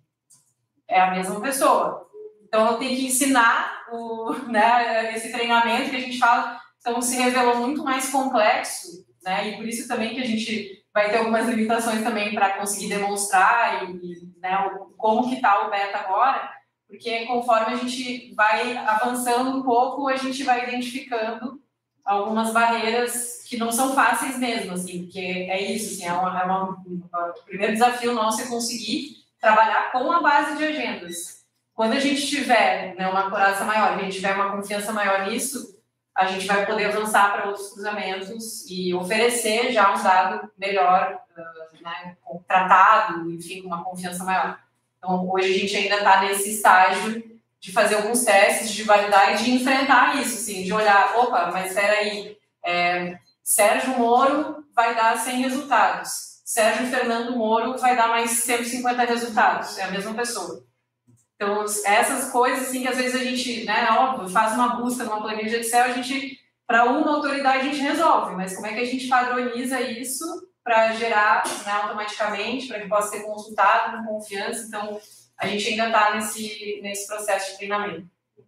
É a mesma pessoa. Então, eu tenho que ensinar o, né, esse treinamento que a gente fala, então se revelou muito mais complexo, né, e por isso também que a gente vai ter algumas limitações também para conseguir demonstrar e, né, como que está o beta agora, porque conforme a gente vai avançando um pouco, a gente vai identificando algumas barreiras que não são fáceis mesmo, assim, porque é isso, assim, é, uma, é uma, o primeiro desafio nosso é conseguir trabalhar com a base de agendas. Quando a gente tiver, né, uma coraça maior, a gente tiver uma confiança maior nisso, a gente vai poder avançar para outros cruzamentos e oferecer já um dado melhor, uh, né, tratado, enfim, com uma confiança maior. Então, hoje a gente ainda está nesse estágio de fazer alguns testes, de validar e de enfrentar isso, assim, de olhar, opa, mas espera aí, é, Sérgio Moro vai dar cem resultados, Sérgio Fernando Moro vai dar mais cento e cinquenta resultados, é a mesma pessoa. Então, essas coisas, assim, que às vezes a gente, né, óbvio, faz uma busca numa planilha de Excel, a gente, para uma autoridade, a gente resolve, mas como é que a gente padroniza isso para gerar, né, automaticamente, para que possa ser consultado com confiança? Então, a gente ainda está nesse, nesse processo de treinamento.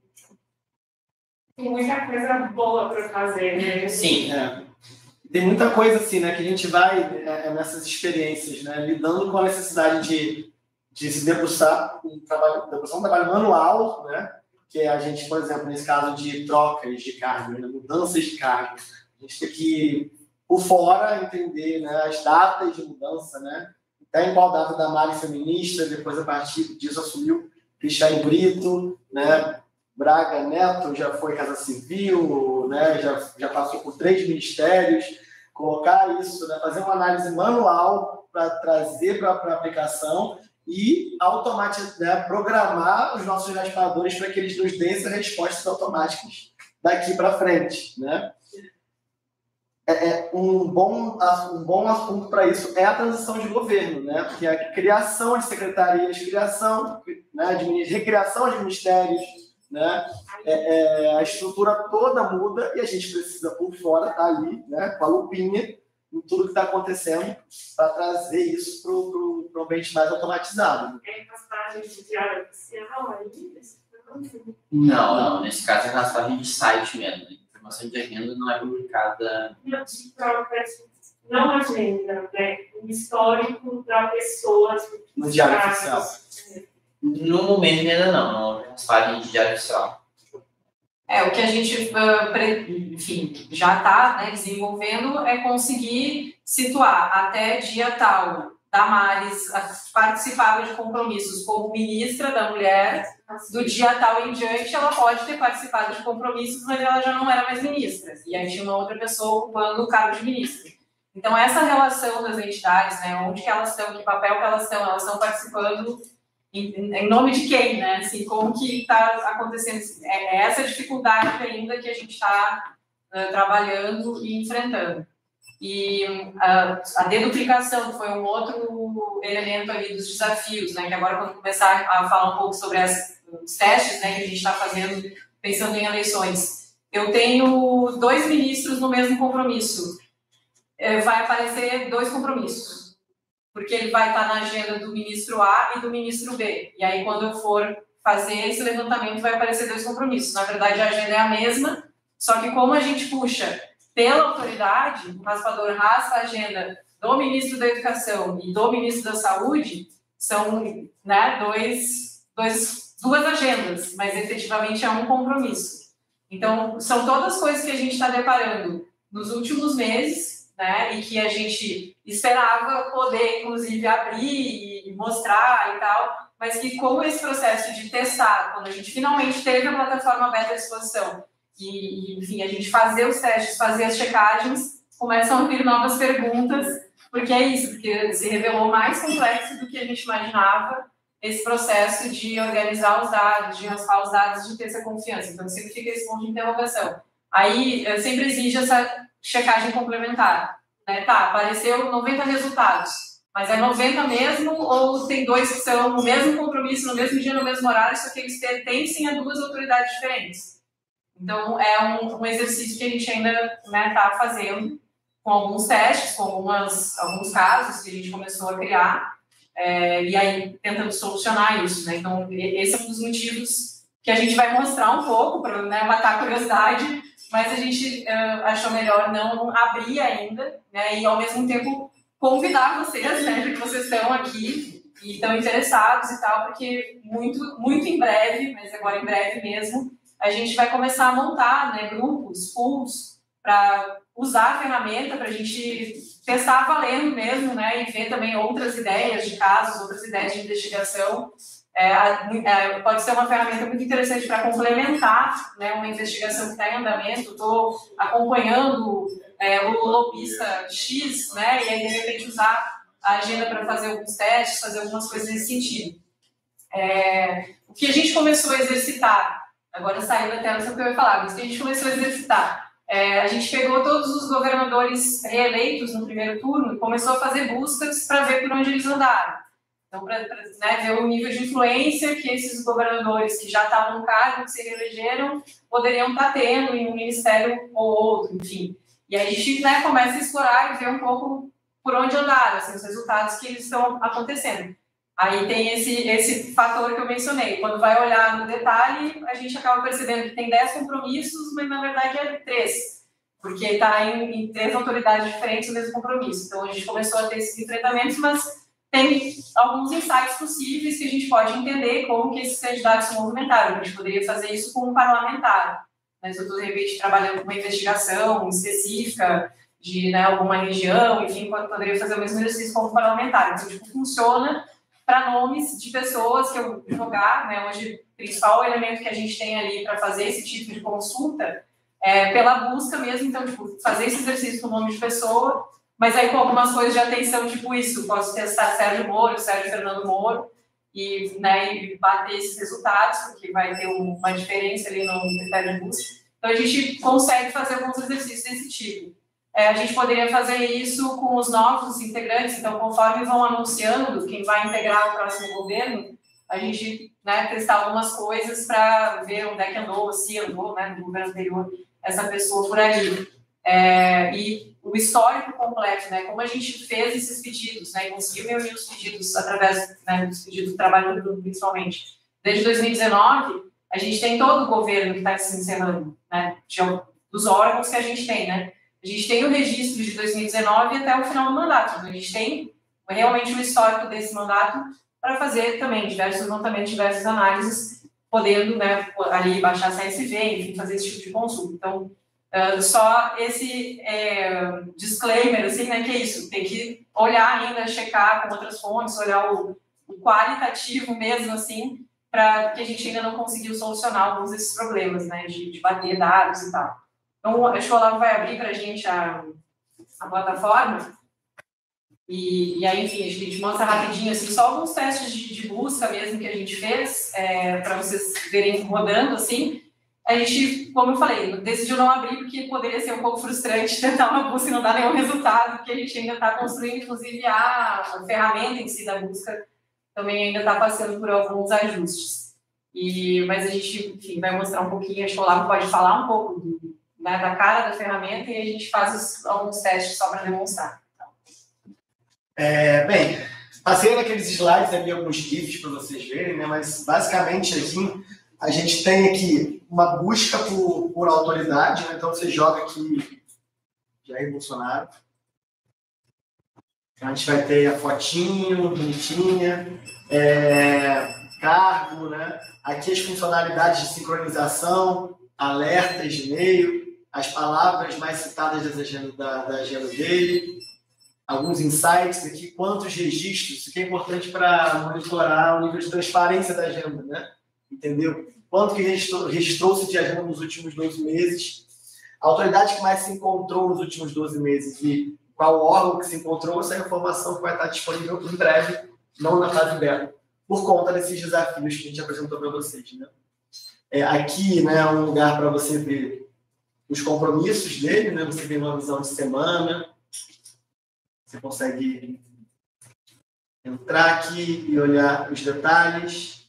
Tem muita coisa boa para fazer, né? Sim. É. Tem muita coisa assim, né, que a gente vai é, nessas experiências, né, lidando com a necessidade de de se debruçar um trabalho, debruçar um trabalho manual, né? Que a gente, por exemplo, nesse caso de trocas de cargo, né? Mudanças de cargo, a gente tem que, por fora, entender, né, as datas de mudança, né? Até em qual data da Mari foi ministra, depois, a partir disso, assumiu Cristiane Brito, né? Braga Neto já foi Casa Civil, né? já, já passou por três ministérios. Colocar isso, né? Fazer uma análise manual para trazer para a aplicação e automatizar, né, programar os nossos raspadores para que eles nos deem essas respostas automáticas daqui para frente, né? É, é um bom um bom assunto para isso é a transição de governo, né? Porque a criação de secretarias, criação, né, de recriação de ministérios, né? É, é, a estrutura toda muda e a gente precisa por fora estar tá ali, né, com a lupinha em tudo que está acontecendo para trazer isso para um ambiente mais automatizado. É raspagem de diário oficial aí? Não, não. Nesse caso é raspagem de site mesmo. A informação de agenda não é publicada. Não, de própria, não agenda, né? Um histórico da pessoa. No diário oficial. No momento ainda não, não é raspagem de diário oficial. É, o que a gente, enfim, já está, né, desenvolvendo é conseguir situar até dia tal Damares participava de compromissos como ministra da Mulher, do dia tal em diante ela pode ter participado de compromissos, mas ela já não era mais ministra, e aí tinha uma outra pessoa ocupando o cargo de ministra. Então, essa relação das entidades, né, onde que elas estão, que papel que elas estão, elas estão participando Em, em nome de quem, né? Assim, como que está acontecendo? É, é essa dificuldade ainda que a gente está uh, trabalhando e enfrentando. E uh, a deduplicação foi um outro elemento ali dos desafios, né? Que agora, quando começar a falar um pouco sobre as, os testes, né, que a gente está fazendo, pensando em eleições. Eu tenho dois ministros no mesmo compromisso. É, vai aparecer dois compromissos. Porque ele vai estar na agenda do ministro A e do ministro B. E aí, quando eu for fazer esse levantamento, vai aparecer dois compromissos. Na verdade, a agenda é a mesma, só que como a gente puxa pela autoridade, o raspador raspa a agenda do ministro da Educação e do ministro da Saúde, são, né, dois, dois, duas agendas, mas efetivamente é um compromisso. Então, são todas coisas que a gente está deparando nos últimos meses, né, e que a gente esperava poder, inclusive, abrir e mostrar e tal, mas que com esse processo de testar, quando a gente finalmente teve a plataforma aberta à disposição, e, enfim, a gente fazer os testes, fazer as checagens, começam a vir novas perguntas, porque é isso, porque se revelou mais complexo do que a gente imaginava esse processo de organizar os dados, de raspar os dados, de ter essa confiança. Então, sempre fica esse ponto de interrogação. Aí, eu sempre exijo essa checagem complementar. Né? Tá, apareceu noventa resultados, mas é noventa mesmo ou tem dois que são no mesmo compromisso, no mesmo dia, no mesmo horário, só que eles pertencem a duas autoridades diferentes. Então, é um, um exercício que a gente ainda está, né, fazendo com alguns testes, com algumas, alguns casos que a gente começou a criar, é, e aí tentando solucionar isso. Né? Então, esse é um dos motivos que a gente vai mostrar um pouco para, né, matar a curiosidade, mas a gente uh, achou melhor não abrir ainda, né, e ao mesmo tempo convidar vocês, né, que vocês estão aqui e estão interessados e tal, porque muito, muito em breve, mas agora em breve mesmo, a gente vai começar a montar, né, grupos, pools, para usar a ferramenta, para a gente testar valendo mesmo, né, e ver também outras ideias de casos, outras ideias de investigação. É, é, pode ser uma ferramenta muito interessante para complementar, né, uma investigação que está em andamento. Estou acompanhando é, o lobista X, né, e aí, de repente, usar a agenda para fazer alguns testes, fazer algumas coisas nesse sentido. É, o que a gente começou a exercitar, agora saindo da tela, só que eu ia falar, mas o que a gente começou a exercitar, é, a gente pegou todos os governadores reeleitos no primeiro turno e começou a fazer buscas para ver por onde eles andaram. Então, para, né, ver o nível de influência que esses governadores que já estavam no cargo, que se reelegeram, poderiam estar tendo em um ministério ou outro, enfim. E aí a gente, né, começa a explorar e ver um pouco por onde andaram, assim, os resultados que eles estão acontecendo. Aí tem esse, esse fator que eu mencionei. Quando vai olhar no detalhe, a gente acaba percebendo que tem dez compromissos, mas na verdade é três, porque está em, em três autoridades diferentes o mesmo compromisso. Então a gente começou a ter esses enfrentamentos, mas tem alguns insights possíveis que a gente pode entender como que esses candidatos se movimentaram. A gente poderia fazer isso com um parlamentar, né? Se eu estou, de repente, trabalhando com uma investigação específica de, né, alguma região, enfim, poderia fazer o mesmo exercício como parlamentar. Então, tipo, funciona para nomes de pessoas que eu jogar, né? Hoje, o principal elemento que a gente tem ali para fazer esse tipo de consulta é pela busca mesmo. Então, tipo, fazer esse exercício com o nome de pessoa, mas aí com algumas coisas de atenção, tipo isso, posso testar Sérgio Moro, Sérgio Fernando Moro, e, né, e bater esses resultados, porque vai ter uma diferença ali no critério de busca. Então, a gente consegue fazer alguns exercícios desse tipo. É, a gente poderia fazer isso com os novos integrantes, então, conforme vão anunciando quem vai integrar o próximo governo, a gente, né, testar algumas coisas para ver onde é que andou, se andou, né, no governo anterior, essa pessoa por ali. É, e o histórico completo, né, como a gente fez esses pedidos, né, e conseguiu reunir os pedidos através, né, dos pedidos do trabalho do grupo, principalmente. Desde dois mil e dezenove, a gente tem todo o governo que está se encerrando, né, de, dos órgãos que a gente tem, né. A gente tem o registro de dois mil e dezenove até o final do mandato, então a gente tem realmente o histórico desse mandato para fazer também diversos levantamentos, diversas análises, podendo, né, ali baixar a C S V, enfim, fazer esse tipo de consulta. Então, Uh, só esse é, disclaimer, assim, né, que é isso, tem que olhar ainda, checar com outras fontes, olhar o, o qualitativo mesmo, assim, para que a gente ainda não conseguiu solucionar alguns desses problemas, né, de, de bater dados e tal. Então, acho que o Olavo vai abrir para a gente a, a plataforma, e, e aí, enfim, a gente mostra rapidinho, assim, só alguns testes de, de busca mesmo que a gente fez, é, para vocês verem rodando, assim. A gente, como eu falei, decidiu não abrir porque poderia ser um pouco frustrante tentar uma busca e não dar nenhum resultado, porque a gente ainda está construindo, inclusive, a ferramenta em si da busca também ainda está passando por alguns ajustes. E, mas a gente, enfim, vai mostrar um pouquinho, acho que o Olavo pode falar um pouco do, né, da cara da ferramenta e a gente faz os, alguns testes só para demonstrar. É, bem, passei naqueles slides ali alguns GIFs para vocês verem, né, mas basicamente aqui a gente tem aqui uma busca por, por autoridade, né? Então você joga aqui Jair Bolsonaro. A gente vai ter a fotinho, bonitinha. É, cargo, né? Aqui as funcionalidades de sincronização, alertas de e-mail, as palavras mais citadas das agendas, da, da agenda dele, alguns insights aqui, quantos registros, isso aqui é importante para monitorar o nível de transparência da agenda, né? Entendeu? Quanto que registrou, registrou-se de agenda nos últimos doze meses, a autoridade que mais se encontrou nos últimos doze meses e qual órgão que se encontrou, essa informação que vai estar disponível em breve, não na fase beta, por conta desses desafios que a gente apresentou para vocês, né? É, aqui, né, é um lugar para você ver os compromissos dele, né? Você vê uma visão de semana, você consegue entrar aqui e olhar os detalhes.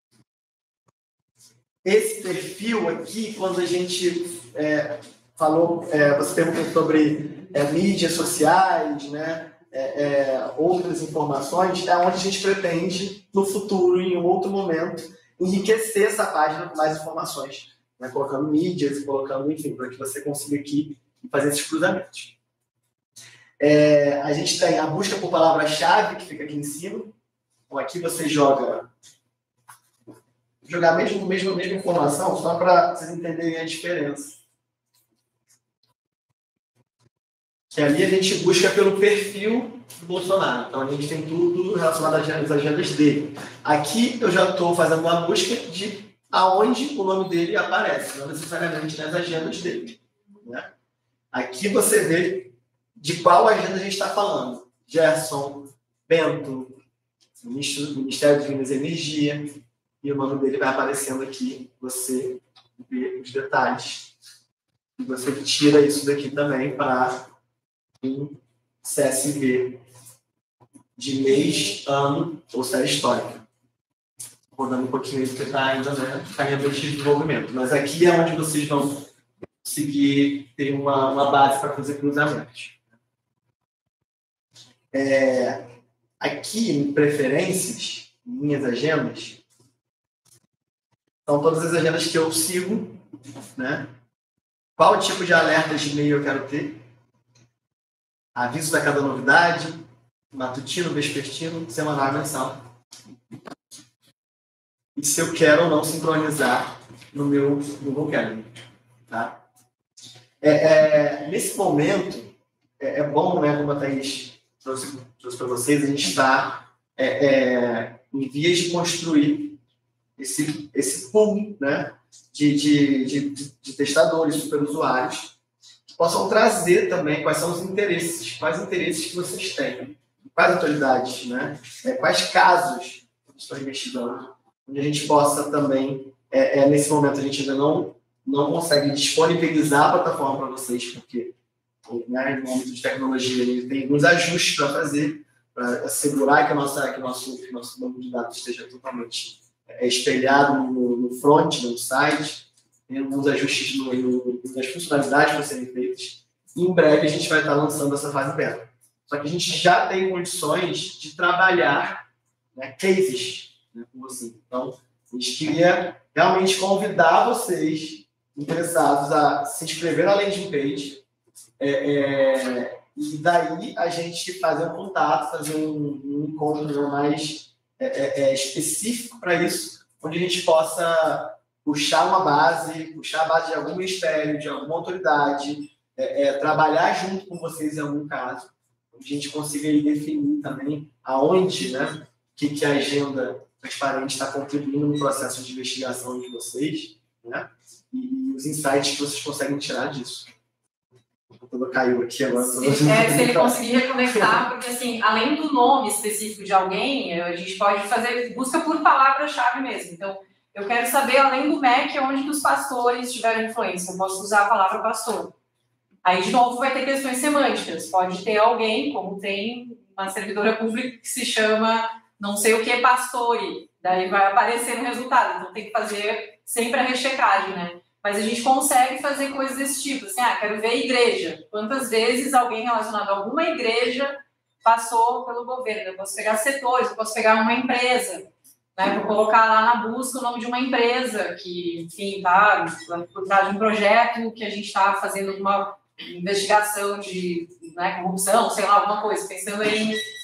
Esse perfil aqui, quando a gente é, falou, é, você perguntou sobre é, mídias sociais, né? É, é, outras informações, é onde a gente pretende, no futuro, em um outro momento, enriquecer essa página com mais informações, né? Colocando mídias, colocando, enfim, para que você consiga aqui fazer esses cruzamentos. É, a gente tem a busca por palavra-chave, que fica aqui em cima. Então, aqui você joga jogar a mesma, mesma, mesma informação, só para vocês entenderem a diferença. Que ali a gente busca pelo perfil do Bolsonaro. Então, a gente tem tudo relacionado às agendas dele. Aqui eu já estou fazendo uma busca de aonde o nome dele aparece, não necessariamente nas agendas dele, né? Aqui você vê de qual agenda a gente está falando. Gerson, Bento, ministro do Ministério de Minas e Energia, e o nome dele vai aparecendo aqui, você vê os detalhes. E você tira isso daqui também para um C S V de mês, ano ou série histórica. Rodando um pouquinho aí, porque está ainda, né, caminhando de desenvolvimento. Mas aqui é onde vocês vão conseguir ter uma, uma base para fazer cruzamentos. É, aqui, em preferências, minhas agendas, são todas as agendas que eu sigo, né? Qual tipo de alerta de e-mail eu quero ter? Aviso da cada novidade, matutino, vespertino, semanal, mensal. E se eu quero ou não sincronizar no meu Google Calendar, tá? É, é, nesse momento, é, é bom, né, como a Thaís trouxe, trouxe para vocês, a gente está é, é, em vias de construir esse, esse pool, né, de, de, de, de testadores, superusuários, que possam trazer também quais são os interesses, quais interesses que vocês têm, quais autoridades, né, é, quais casos estão investigando, onde a gente possa também, é, é, nesse momento a gente ainda não, não consegue disponibilizar a plataforma para vocês, porque, né, no âmbito de tecnologia ele tem alguns ajustes para fazer, para assegurar que, a nossa, que, o nosso, que o nosso banco de dados esteja totalmente é, espelhado no, no front, no site, tem alguns ajustes no, no, nas funcionalidades para serem feitas, e em breve a gente vai estar lançando essa fase beta. Só que a gente já tem condições de trabalhar, né, cases, né, com você. Então, a gente queria realmente convidar vocês interessados a se inscrever na landing page, é, é, e daí a gente fazer um contato, fazer um, um encontro mais é, é, específico para isso, onde a gente possa puxar uma base, puxar a base de algum ministério, de alguma autoridade, é, é, trabalhar junto com vocês em algum caso, onde a gente consiga aí definir também aonde, né, que, que a agenda transparente está contribuindo no processo de investigação de vocês, né, e os insights que vocês conseguem tirar disso. Tudo caiu aqui agora. Se, é, se ele conseguir conectar, porque assim, além do nome específico de alguém, a gente pode fazer busca por palavra-chave mesmo. Então, eu quero saber, além do M E C, onde que os pastores tiveram influência. Eu posso usar a palavra pastor. Aí, de novo, vai ter questões semânticas. Pode ter alguém, como tem uma servidora pública que se chama não sei o que pastore. Daí vai aparecer no resultado. Então, tem que fazer sempre a rechecagem, né? Mas a gente consegue fazer coisas desse tipo. Assim, ah, quero ver igreja. Quantas vezes alguém relacionado a alguma igreja passou pelo governo? Eu posso pegar setores, eu posso pegar uma empresa, né? Vou colocar lá na busca o nome de uma empresa que, enfim, tá por trás de um projeto que a gente está fazendo uma investigação de, né, corrupção, sei lá, alguma coisa, pensando em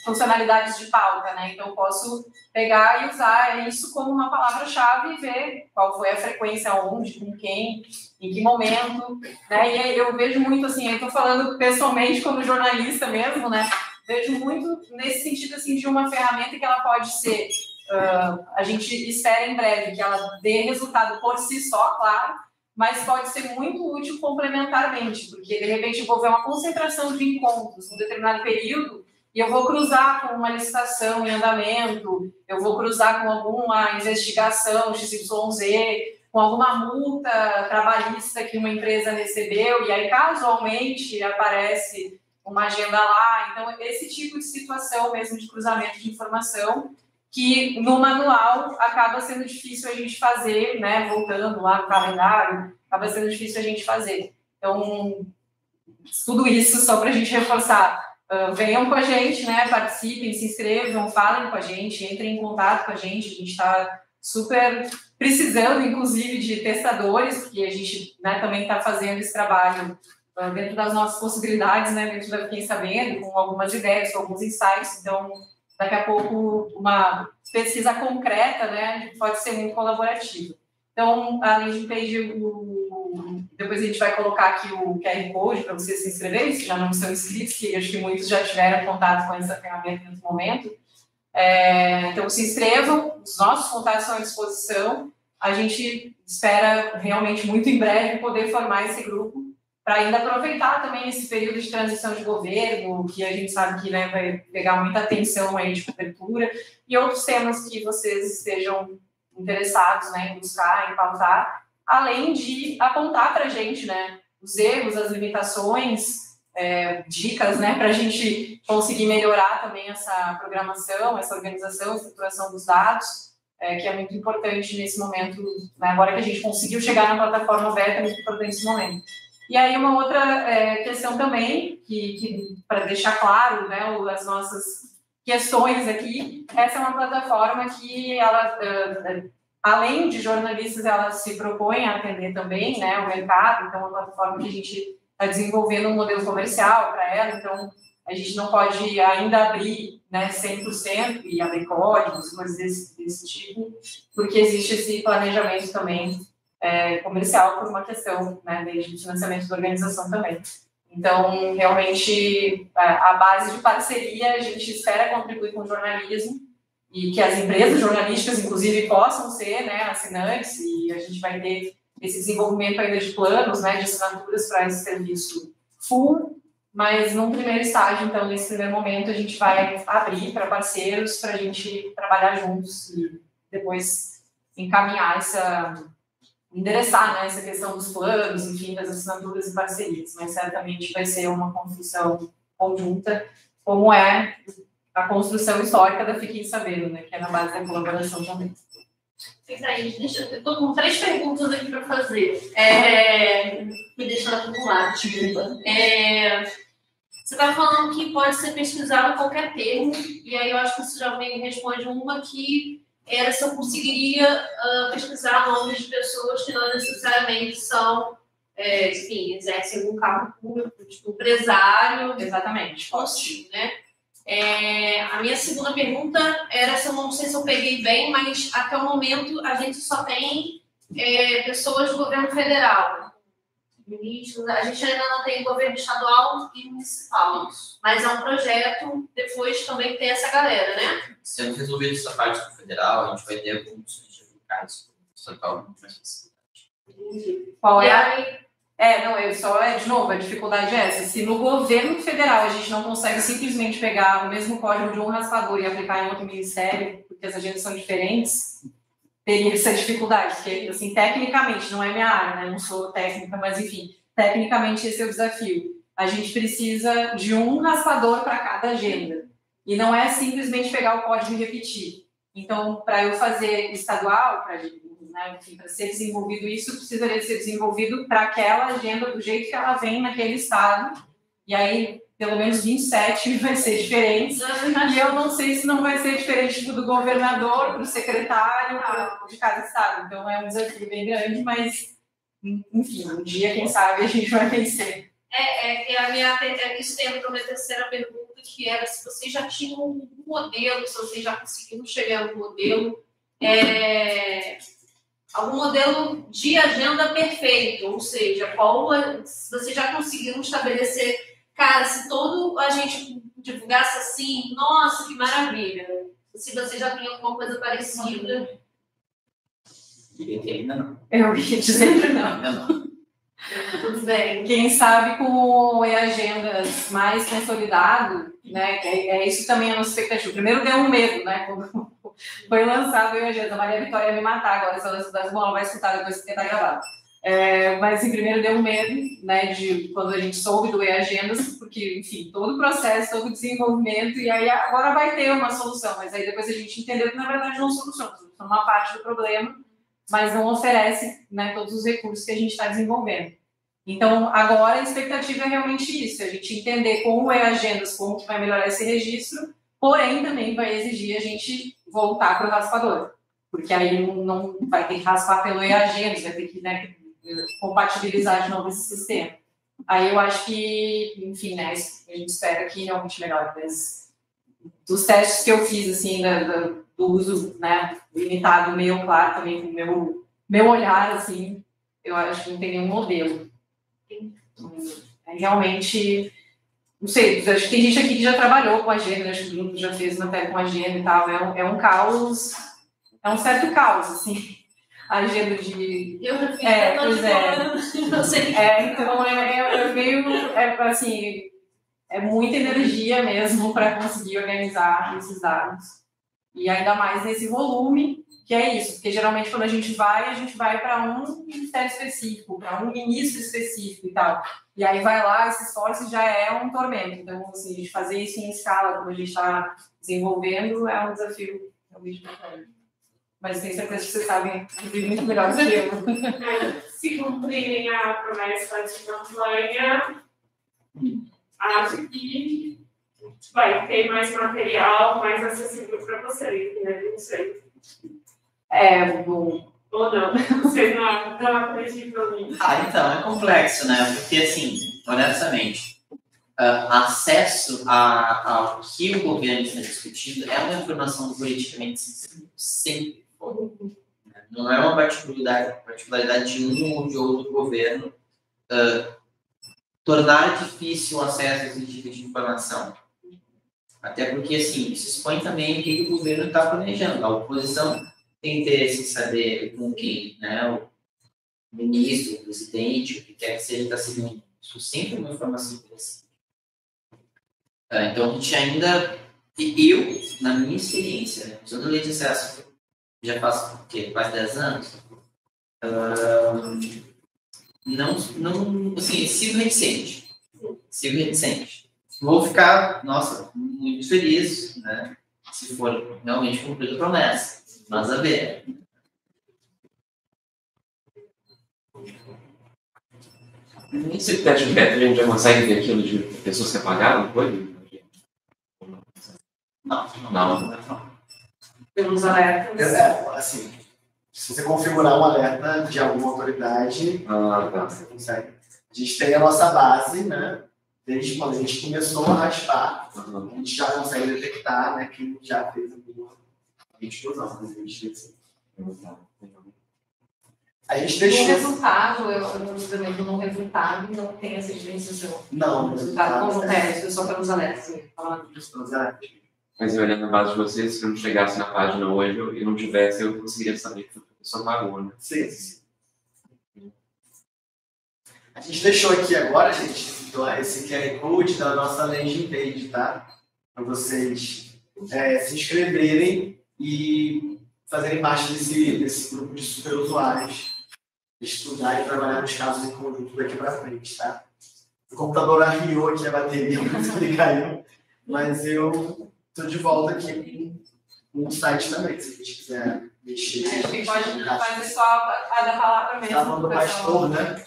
funcionalidades de pauta, né? Então, eu posso pegar e usar isso como uma palavra-chave e ver qual foi a frequência, onde, com quem, em que momento, né? E aí eu vejo muito, assim, eu estou falando pessoalmente como jornalista mesmo, né? Vejo muito nesse sentido, assim, de uma ferramenta que ela pode ser, uh, a gente espera em breve que ela dê resultado por si só, claro, mas pode ser muito útil complementarmente, porque, de repente, eu vou ver uma concentração de encontros num determinado período e eu vou cruzar com uma licitação em andamento, eu vou cruzar com alguma investigação X Y Z, com alguma multa trabalhista que uma empresa recebeu, e aí, casualmente, aparece uma agenda lá. Então, esse tipo de situação mesmo de cruzamento de informação, que no manual acaba sendo difícil a gente fazer, né? Voltando lá no calendário, acaba sendo difícil a gente fazer. Então, tudo isso só para a gente reforçar. Uh, venham com a gente, né? Participem, se inscrevam, falem com a gente, entrem em contato com a gente. A gente está super precisando, inclusive, de testadores, porque a gente, né, também está fazendo esse trabalho uh, dentro das nossas possibilidades, né? Dentro da Fiquem Sabendo, com algumas ideias, com alguns insights. Então, daqui a pouco, uma pesquisa concreta, né, pode ser muito colaborativa. Então, a landing page, o... depois a gente vai colocar aqui o Q R Code para vocês se inscreverem, se já não são inscritos, que acho que muitos já tiveram contato com essa ferramenta nesse momento. É... Então, se inscrevam, os nossos contatos estão à disposição. A gente espera realmente muito em breve poder formar esse grupo, para ainda aproveitar também esse período de transição de governo, que a gente sabe que, né, vai pegar muita atenção aí de cobertura, e outros temas que vocês estejam interessados, né, em buscar, em pautar, além de apontar para a gente, né, os erros, as limitações, é, dicas, né, para a gente conseguir melhorar também essa programação, essa organização, estruturação dos dados, é, que é muito importante nesse momento, né, agora que a gente conseguiu chegar na plataforma aberta, é muito importante nesse momento. E aí uma outra é, questão também, que, que para deixar claro, né, as nossas questões aqui, essa é uma plataforma que ela, uh, além de jornalistas, ela se propõe a atender também, né, o mercado. Então é uma plataforma que a gente está desenvolvendo um modelo comercial para ela, então a gente não pode ainda abrir, né, cem por cento e abrir códigos, coisas desse, desse tipo, porque existe esse planejamento também É, comercial por uma questão, né, de financiamento da organização também. Então, realmente, a, a base de parceria, a gente espera contribuir com o jornalismo e que as empresas jornalísticas, inclusive, possam ser, né, assinantes, e a gente vai ter esse desenvolvimento ainda de planos, né, de assinaturas para esse serviço full, mas num primeiro estágio, então, nesse primeiro momento, a gente vai abrir para parceiros, para a gente trabalhar juntos e depois encaminhar essa... endereçar, né, essa questão dos planos, enfim, das assinaturas e parcerias, mas certamente vai ser uma construção conjunta, como é a construção histórica da Fiquem Sabendo, né, que é na base da colaboração também. Aí, deixa, eu estou com três perguntas aqui para fazer. É, me deixando acumular, desculpa. É, você estava falando que pode ser pesquisado qualquer termo, e aí eu acho que você já me responde uma que era se eu conseguiria uh, pesquisar nomes de pessoas que não necessariamente são, é, enfim, exercem algum cargo público, tipo empresário. Exatamente. Possível, né? É, a minha segunda pergunta era, se eu não sei se eu peguei bem, mas até o momento a gente só tem é, pessoas do governo federal, ministros, a gente ainda não tem governo estadual e municipal, mas é um projeto depois também ter essa galera, né? Sendo resolvido essa parte do federal, a gente vai ter condições de locais, total muito mais facilidade. Qual é a... É, não, eu só, é, de novo, a dificuldade é essa. Se no governo federal a gente não consegue simplesmente pegar o mesmo código de um raspador e aplicar em outro ministério, porque as agendas são diferentes, teria essa dificuldade, porque, assim, tecnicamente, não é minha área, né? Não sou técnica, mas, enfim, tecnicamente esse é o desafio. A gente precisa de um raspador para cada agenda. E não é simplesmente pegar o código e repetir. Então, para eu fazer estadual, para, né, enfim, para ser desenvolvido isso, precisaria ser desenvolvido para aquela agenda do jeito que ela vem naquele estado. E aí, pelo menos vinte e sete vai ser diferente. E eu não sei se não vai ser diferente tipo, do governador, do secretário, de cada estado. Então, é um desafio bem grande, mas, enfim, um dia, quem sabe, a gente vai vencer. É, é, é a minha, é, isso tem a minha terceira pergunta, que era se vocês já tinham um modelo, se vocês já conseguiram chegar no modelo, é, algum modelo de agenda perfeito, ou seja, qual, se vocês já conseguiram estabelecer, cara, se todo a gente divulgasse assim, nossa, que maravilha. Se você já tem alguma coisa parecida. Ainda não. Eu ia dizer não. Ainda não. Tudo bem. Quem sabe com o e-agendas mais consolidado, né? É, é isso também a nossa expectativa. Primeiro deu um medo, né? Quando foi lançado o e-agenda, a Maria Vitória ia me matar agora, se ela estudasse, bom, ela vai escutar depois que está gravado. É, mas assim, primeiro deu um medo, né, de quando a gente soube do e-agendas, porque, enfim, todo o processo, todo o desenvolvimento, e aí agora vai ter uma solução, mas aí depois a gente entendeu que na verdade não soluciona, soluciona uma parte do problema, mas não oferece, né, todos os recursos que a gente está desenvolvendo. Então, agora a expectativa é realmente isso, a gente entender com o e-agendas como que vai melhorar esse registro, porém também vai exigir a gente voltar para o raspador, porque aí não vai ter que raspar pelo e-agendas, vai ter que, né, compatibilizar de novo esse sistema. Aí eu acho que, enfim, né, a gente espera que realmente melhore, mas dos testes que eu fiz, assim, da, da, do uso, né, limitado meu, claro, também com o meu, meu olhar, assim, eu acho que não tem nenhum modelo. É realmente, não sei, acho que tem gente aqui que já trabalhou com a agenda, acho que o grupo já fez matéria com a agenda e tal, é um, é um caos, é um certo caos, assim. A agenda de... Eu já fiz é, todos pois é. não sei. É, então, é, é, é meio, é, assim, é muita energia mesmo para conseguir organizar esses dados. E ainda mais nesse volume, que é isso, porque geralmente quando a gente vai, a gente vai para um ministério específico, para um ministro específico e tal. E aí vai lá, esse esforço já é um tormento. Então, assim, de fazer isso em escala, como a gente está desenvolvendo, é um desafio realmente muito grande. Mas tenho certeza que vocês sabem muito melhor do que eu. Se cumprirem a promessa de campanha, acho que vai ter mais material, mais acessível para vocês, né? Não sei. É, bom. Ou não, vocês não, não acreditam nisso. Ah, então, é complexo, né? Porque, assim, honestamente, uh, acesso a, ao que o governo está discutindo é uma informação politicamente sensível, sempre. Não é uma particularidade, particularidade de um ou de outro governo uh, tornar difícil o acesso a esse tipo de informação. Até porque, assim, isso expõe também o que o governo está planejando. A oposição tem interesse em saber com quem, né, o ministro, o presidente, o que quer que seja, está seguindo. Isso sempre é uma informação interessante. Uh, então, a gente ainda... Eu, na minha experiência, né, usando a lei de acesso já faz o quê? Quase dez anos? Uh, não, não, assim, sigo reticente. Sigo reticente. Vou ficar, nossa, muito feliz, né? Se for realmente cumprir a promessa. Mas a ver. Nesse teste de beta a gente já consegue ver aquilo de pessoas que apagaram, foi? Não, não. Não. não. Pelos alertas. É, assim, se você configurar um alerta de alguma autoridade, Ah, tá. você consegue. A gente tem a nossa base, né? Desde quando a gente começou a raspar, Uhum. a gente já consegue detectar, né, quem já fez alguma explosão. A gente No deixou... resultado, eu, por exemplo, no resultado não tem essa diferenciação. Não, O resultado como teste, só pelos alertas. Mas eu olhando a base de vocês, se eu não chegasse na página hoje eu- e não tivesse, eu conseguiria saber que a pessoa pagou, né? Sim, sim. A gente deixou aqui agora, gente, esse Q R Code da nossa landing page, tá? Para vocês é, se inscreverem e fazerem parte desse, desse grupo de superusuários, estudar e trabalhar nos casos em conjunto daqui para frente, tá? O computador arriou aqui a bateria, quando ele caiu, mas eu estou de volta aqui no site também, se a gente quiser mexer. A gente pode fazer só a da palavra mesmo. Tá falando do pastor, né?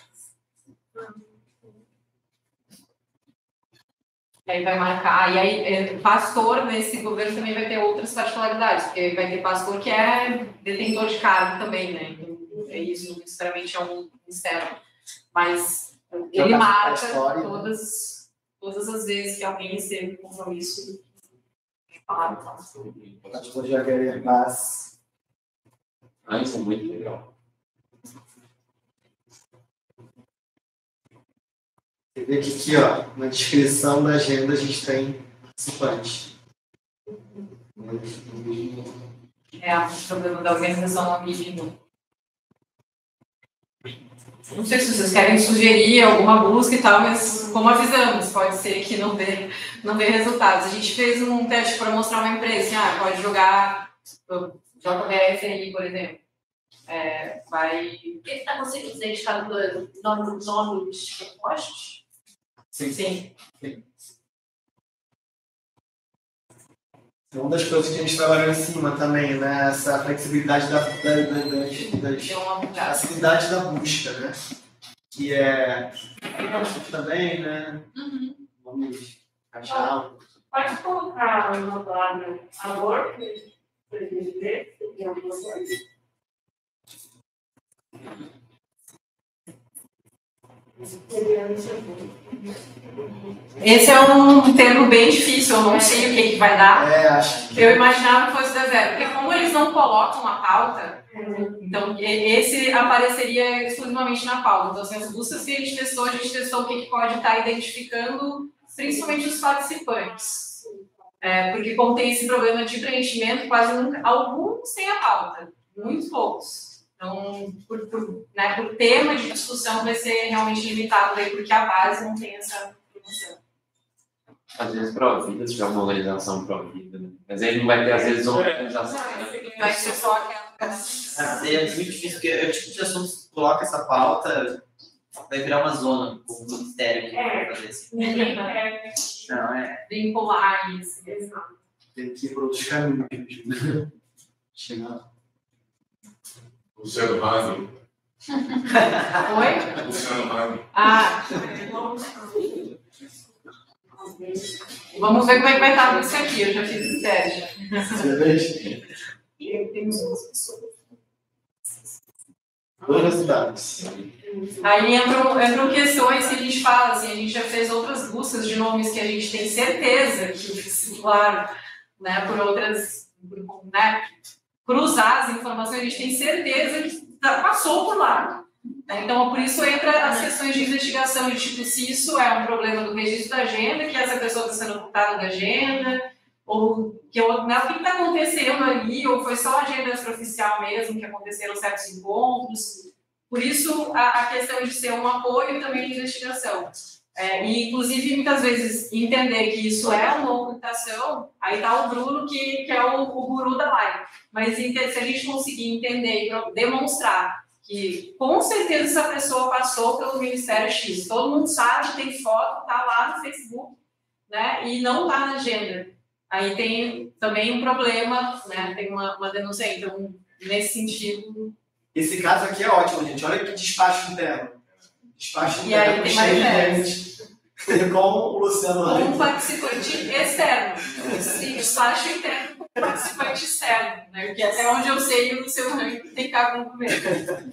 E aí vai marcar. E aí, é, pastor nesse governo também vai ter outras particularidades, porque vai ter pastor que é detentor de cargo também, né? Então, é isso, não necessariamente é um ministério. Mas ele marca todas todas as vezes que alguém esteve com compromisso, falaram. Pastor Javier Vaz. Ah, isso é muito legal. Você vê que aqui, ó, na descrição da agenda a gente tem participantes. É, o problema da organização não vídeo. Não sei se vocês querem sugerir alguma busca e tal, mas como avisamos, pode ser que não dê, não dê resultados. A gente fez um teste para mostrar uma empresa, assim, ah, pode jogar J B F aí, por exemplo. É, vai... Ele está conseguindo identificar nomes, nomes propostos? Sim. Sim. Sim. Uma das coisas que a gente trabalhou em cima também, né? Essa flexibilidade da, da, da, das, das, Deu uma bugada. facilidade da busca, né? Que é também, né? Uhum. Vamos achar. Pode colocar uma palavra amor, para a gente ver se tem alguma coisa. Esse é um termo bem difícil, eu não sei o que, que vai dar. É, acho que. Eu imaginava que fosse deserto, porque como eles não colocam a pauta, então esse apareceria exclusivamente na pauta. Então, assim, as buscas que a gente testou, a gente testou o que, que pode estar identificando, principalmente os participantes. É, porque como tem esse problema de preenchimento, quase nunca, alguns têm a pauta, muito poucos. Então, por, por, né, por tema de discussão vai ser realmente limitado, aí, porque a base não tem essa promoção. Às vezes pró-vida, se tiver uma organização pró-vida, né? Mas aí não vai ter, às vezes, uma organização. Vai ser só aquela. É muito difícil, porque é o tipo de assunto que coloca essa pauta, vai virar uma zona, com o ministério que vai fazer assim. Ninguém quer. Não, é. Vincular isso. Exato. Tem que ir para outros caminhos. Chegar. Luciano Hang. Oi? Luciano Hang. Ah, vamos ver como é que vai estar isso aqui. Eu já fiz esse teste. Você vê? E temos duas pessoas. Duas cidades. Aí entram, entram questões que a gente fala, assim, a gente já fez outras buscas de nomes que a gente tem certeza que, claro, né, por outras, por, né, cruzar as informações, a gente tem certeza que passou por lá. Né? Então, por isso entra as questões de investigação, de tipo, se isso é um problema do registro da agenda, que essa pessoa está sendo ocultada da agenda, ou que eu, né, o que está acontecendo ali, ou foi só a agenda extraoficial mesmo, que aconteceram certos encontros. Por isso, a, a questão de ser um apoio também de investigação. É, e, inclusive, muitas vezes, entender que isso é uma ocultação, aí está o Bruno, que, que é o, o guru da live. Mas se a gente conseguir entender e demonstrar que, com certeza, essa pessoa passou pelo Ministério X, todo mundo sabe, tem foto, está lá no Facebook, né, e não está na agenda. Aí tem também um problema, né, tem uma, uma denúncia aí. Então, nesse sentido... Esse caso aqui é ótimo, gente. Olha que despacho interno. Despacho E aí interno tem cheio mais de gente. Com o Luciano Com um Hang. participante externo. Sim, despacho interno com um participante externo. Né? Porque até onde eu sei, o Luciano Hang tem cargo no governo.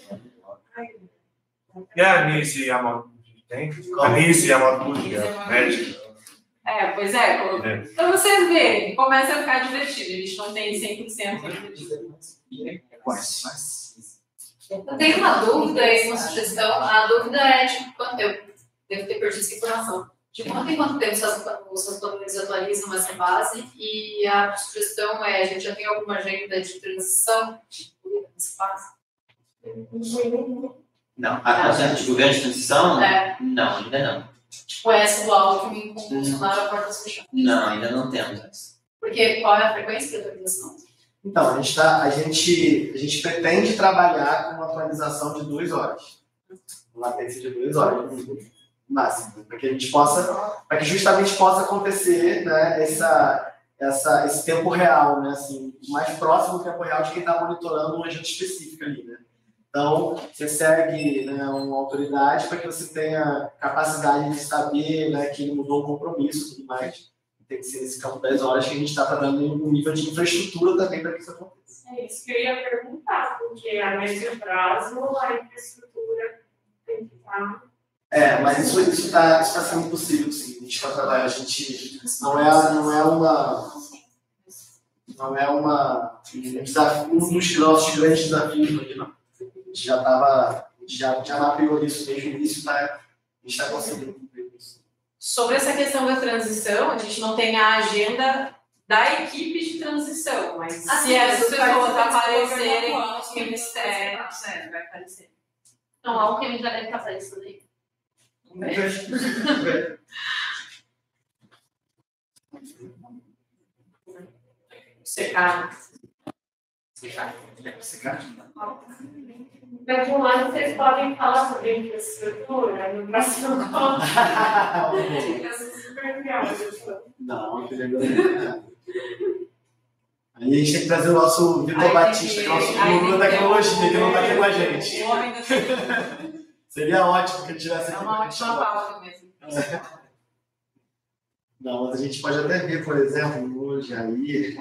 E a Anise Yamaguchi? Tem? Anise Yamaguchi, a médica. É, pois é. É. Então vocês verem, começa a ficar divertido. A gente não tem cem por cento divertido. Eu tenho uma dúvida e uma sugestão. A dúvida é de quanto tempo devo ter perdido essa informação. De quanto em quanto tempo os autores atualizam essa base? E a sugestão é: a gente já tem alguma agenda de transição nessa fase? Não, a constante de governo de transição? É. Não, ainda não. Tipo essa do Alckmin com o Bolsonaro a portas fechadas? Não, ainda não temos. Porque qual é a frequência da atualização? Então, a gente, tá, a, gente, a gente pretende trabalhar com uma atualização de duas horas. Uma latência de duas horas, no máximo. Para que a gente possa, para que justamente possa acontecer, né, essa, essa, esse tempo real, né, assim, mais próximo do tempo real de quem está monitorando um agente específico ali, né? Então, você segue, né, uma autoridade para que você tenha capacidade de saber, né, que ele mudou o compromisso e tudo mais. Tem que ser nesse campo dez horas que a gente está trabalhando um nível de infraestrutura também para que isso aconteça. É isso que eu ia perguntar, porque a médio prazo a infraestrutura tem que estar. É, mas isso está isso tá sendo possível, sim. A gente gente está trabalhando, a gente não é, não é uma. Não é uma, um, desafio, um dos nossos grandes desafios aqui, não. A gente já estava, já, já mapeou isso desde o início, tá, a gente está conseguindo cumprir isso. Sobre essa questão da transição, a gente não tem a agenda da equipe de transição, mas assim, se essas pessoas aparecerem nos ministérios, é, vai aparecer. Não, a Alckmin já deve fazer isso daí. Secar. Secar? Secar? Mas de um lado, vocês podem falar sobre infraestrutura no próximo encontro. Não, não. Aí a gente tem que trazer o nosso Vitor Batista, que é o nosso guru da tecnologia, que não está aqui com a gente. Seria ótimo que ele tivesse aqui. É uma ótima pauta mesmo. Não, mas a gente pode até ver, por exemplo, no Jair,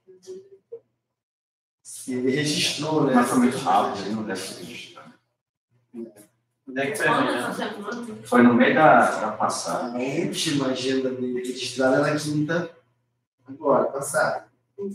se ele registrou, né? Mas foi muito rápido, ele não deve ter registrado. Onde é que foi, né? Foi no meio da, da passada. A última agenda dele registrada na quinta, agora, passada.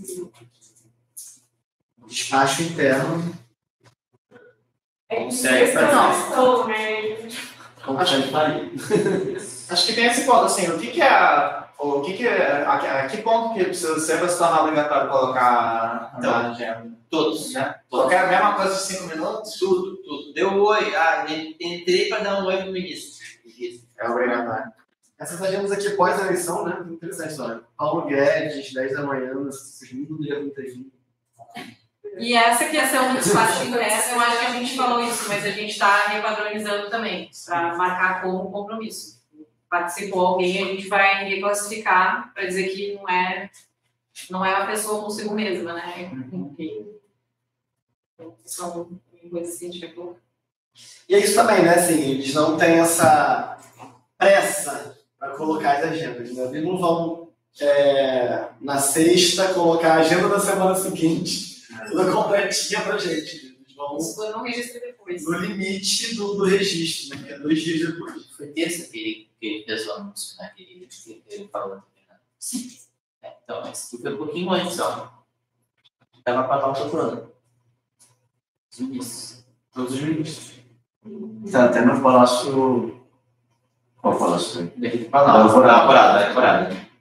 Despacho interno. Consegue fazer. Consegue fazer. Acho que tem esse ponto, assim, o que que é a, o que que é, a, a que ponto que precisa ser para se tornar obrigatório colocar Então, na agenda? Todos, né? Todos. Qualquer a mesma coisa de cinco minutos? Tudo, tudo. Deu um oi, ah, entrei para dar um oi pro ministro. Isso. É obrigatório. Essas agendas aqui pós-eleição, né? Interessante, olha. Paulo Guedes, dez da manhã, no segundo dia trinta e cinco. E essa questão do despacho impresso, eu acho que a gente falou isso, mas a gente está repadronizando também, para marcar como compromisso. Participou alguém, a gente vai reclassificar para dizer que não é, não é a pessoa consigo mesma, né? Enfim. São coisas assim, tipo. E é isso também, né? Assim, eles não têm essa pressa para colocar as agendas, né? Eles não vão, é, na sexta, colocar a agenda da semana seguinte. Tudo completinha pra gente. Eles vão Isso não registra depois. no limite do, do registro, né? Que é dois dias depois. Foi terça que ele, que ele fez o anúncio, né? Que ele, que ele falou também, né? Sim. É, então, esse aqui foi um pouquinho antes, ó. Estava para pauta do ano. Isso. Todos os ministros. Tá até no Palácio. Qual palácio? Daqui para lá. Alvorada, Alvorada.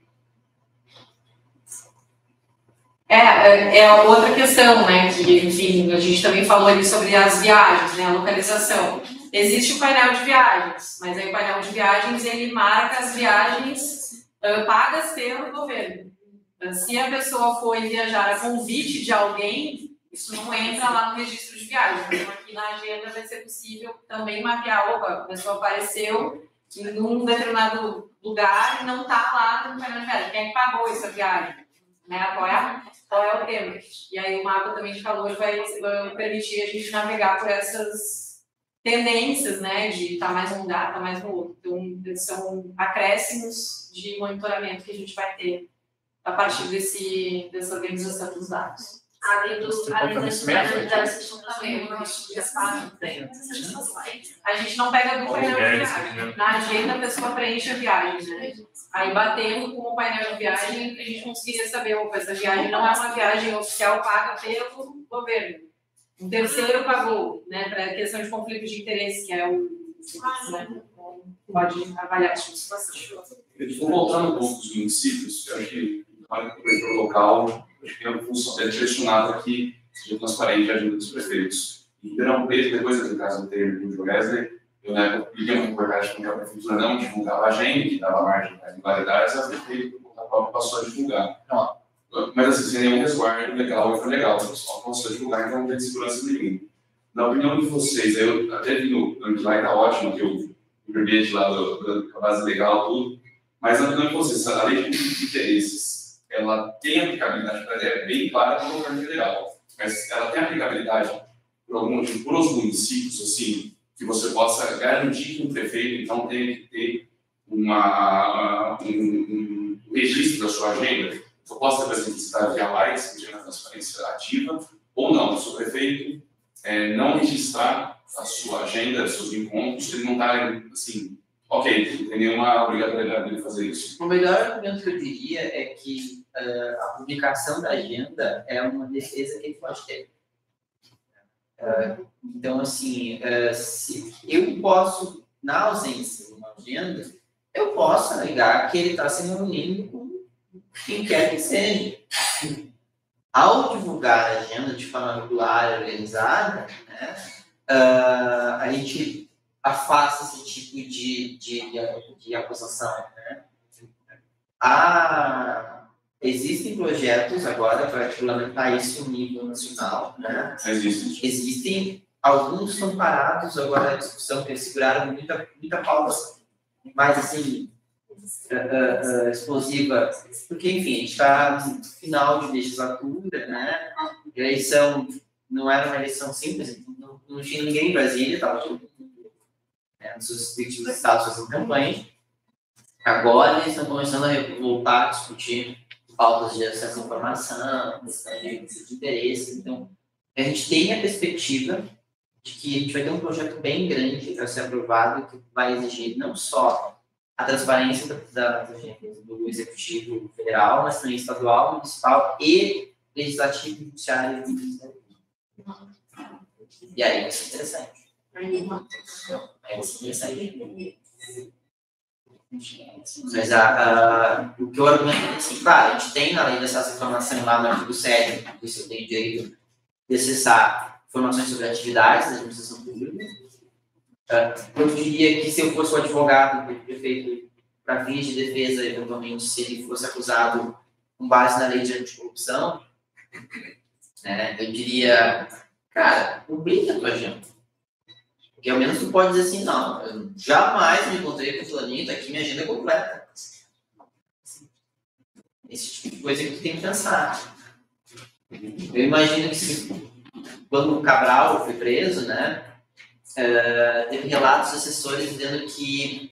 É, é outra questão, né, que, enfim, a gente também falou ali sobre as viagens, né, a localização. Existe o painel de viagens, mas aí o painel de viagens, ele marca as viagens uh, pagas pelo governo. Uh, se a pessoa for viajar a convite de alguém, isso não entra lá no registro de viagem. Então, aqui na agenda vai ser possível também mapear, opa, a pessoa apareceu em um determinado lugar e não está lá no painel de viagem. Quem é que pagou essa viagem? Né, qual, é, qual é o tema? E aí o mapa também de calor vai, vai permitir a gente navegar por essas tendências, né, de estar tá mais num lugar, estar tá mais no outro. Então, são acréscimos de monitoramento que a gente vai ter a partir desse, dessa organização dos dados. Além do além das das também, a gente não pega do painel de viagem. Na agenda a pessoa preenche a viagem, né? Aí batendo com o painel de viagem, a gente conseguiria saber, opa, essa viagem não é uma viagem oficial paga pelo governo. Um terceiro pagou, né? Para questão de conflito de interesse, que é o. Né, pode avaliar essa situação. Voltando um pouco dos municípios, eu acho que para o prefeito local, acho que é uma função é direcionada aqui, seja transparente a agenda dos prefeitos. E Ribeirão Preto, depois do caso anterior do Wesley, eu na época pedi uma reportagem com que a prefeitura não divulgava a agenda, que dava margem para irregularidades, a prefeitura passou a divulgar. Não. Mas assim, sem nenhum resguardo legal, e foi legal, o pessoal passou a divulgar, então não tem segurança nenhuma. Na opinião de vocês, eu até vi no slide, tá ótimo, que eu verbete lá do, da base legal, tudo, mas na opinião de vocês, a lei de conflito de interesses, ela tem aplicabilidade, ela é bem clara para o governo federal, mas ela tem aplicabilidade por algum tipo, por os municípios, assim, que você possa garantir que um prefeito, então, tenha que ter uma, um, um registro da sua agenda, eu posso ter presença via lights, que na transparência ativa, ou não, se o prefeito é, não registrar a sua agenda, seus encontros, ele não está, assim, ok, não tem nenhuma obrigatoriedade de fazer isso. O melhor argumento que eu diria é que uh, a publicação da agenda é uma defesa que ele pode ter. Uh, então, assim, uh, se eu posso, na ausência de uma agenda, eu posso alegar que ele está se reunindo com quem quer que seja. Ao divulgar a agenda de forma regular e organizada, né, uh, a gente afasta esse tipo de, de, de, de acusação. Né? Há, existem projetos agora para regulamentar isso no nível nacional. Né? Existe. Existem, alguns estão parados agora na discussão, que eles seguraram muita, muita pauta mais assim, uh, uh, uh, explosiva, porque, enfim, a gente está no final de legislatura, né? A eleição não era uma eleição simples, não, não tinha ninguém em Brasília, estava todo mundo, né, nos seus respectivos estados fazendo campanha. Agora eles estão começando a voltar a discutir pautas de acesso à informação, questão de, de interesse. Então, a gente tem a perspectiva de que a gente vai ter um projeto bem grande para ser aprovado, que vai exigir não só a transparência da, da, do Executivo Federal, mas também estadual, municipal e legislativo, judiciário e legislativo. E aí vai ser interessante. Aí vai ser interessante. Mas a, a, o que eu argumento é assim, claro, a gente tem na lei de acesso à informação lá no artigo sete, que você tem direito de acessar informações sobre atividades da administração pública. Eu diria que se eu fosse o advogado do prefeito para fins de defesa, eventualmente, se ele fosse acusado com base na lei de anticorrupção, né, eu diria, cara, publica a tua agenda. Porque ao menos tu pode dizer assim, não, eu jamais me encontrei com o fulaninho, tá aqui minha agenda é completa. Esse tipo de coisa que tu tem que pensar. Eu imagino que se, quando o Cabral foi preso, né, Uh, teve relatos assessores dizendo que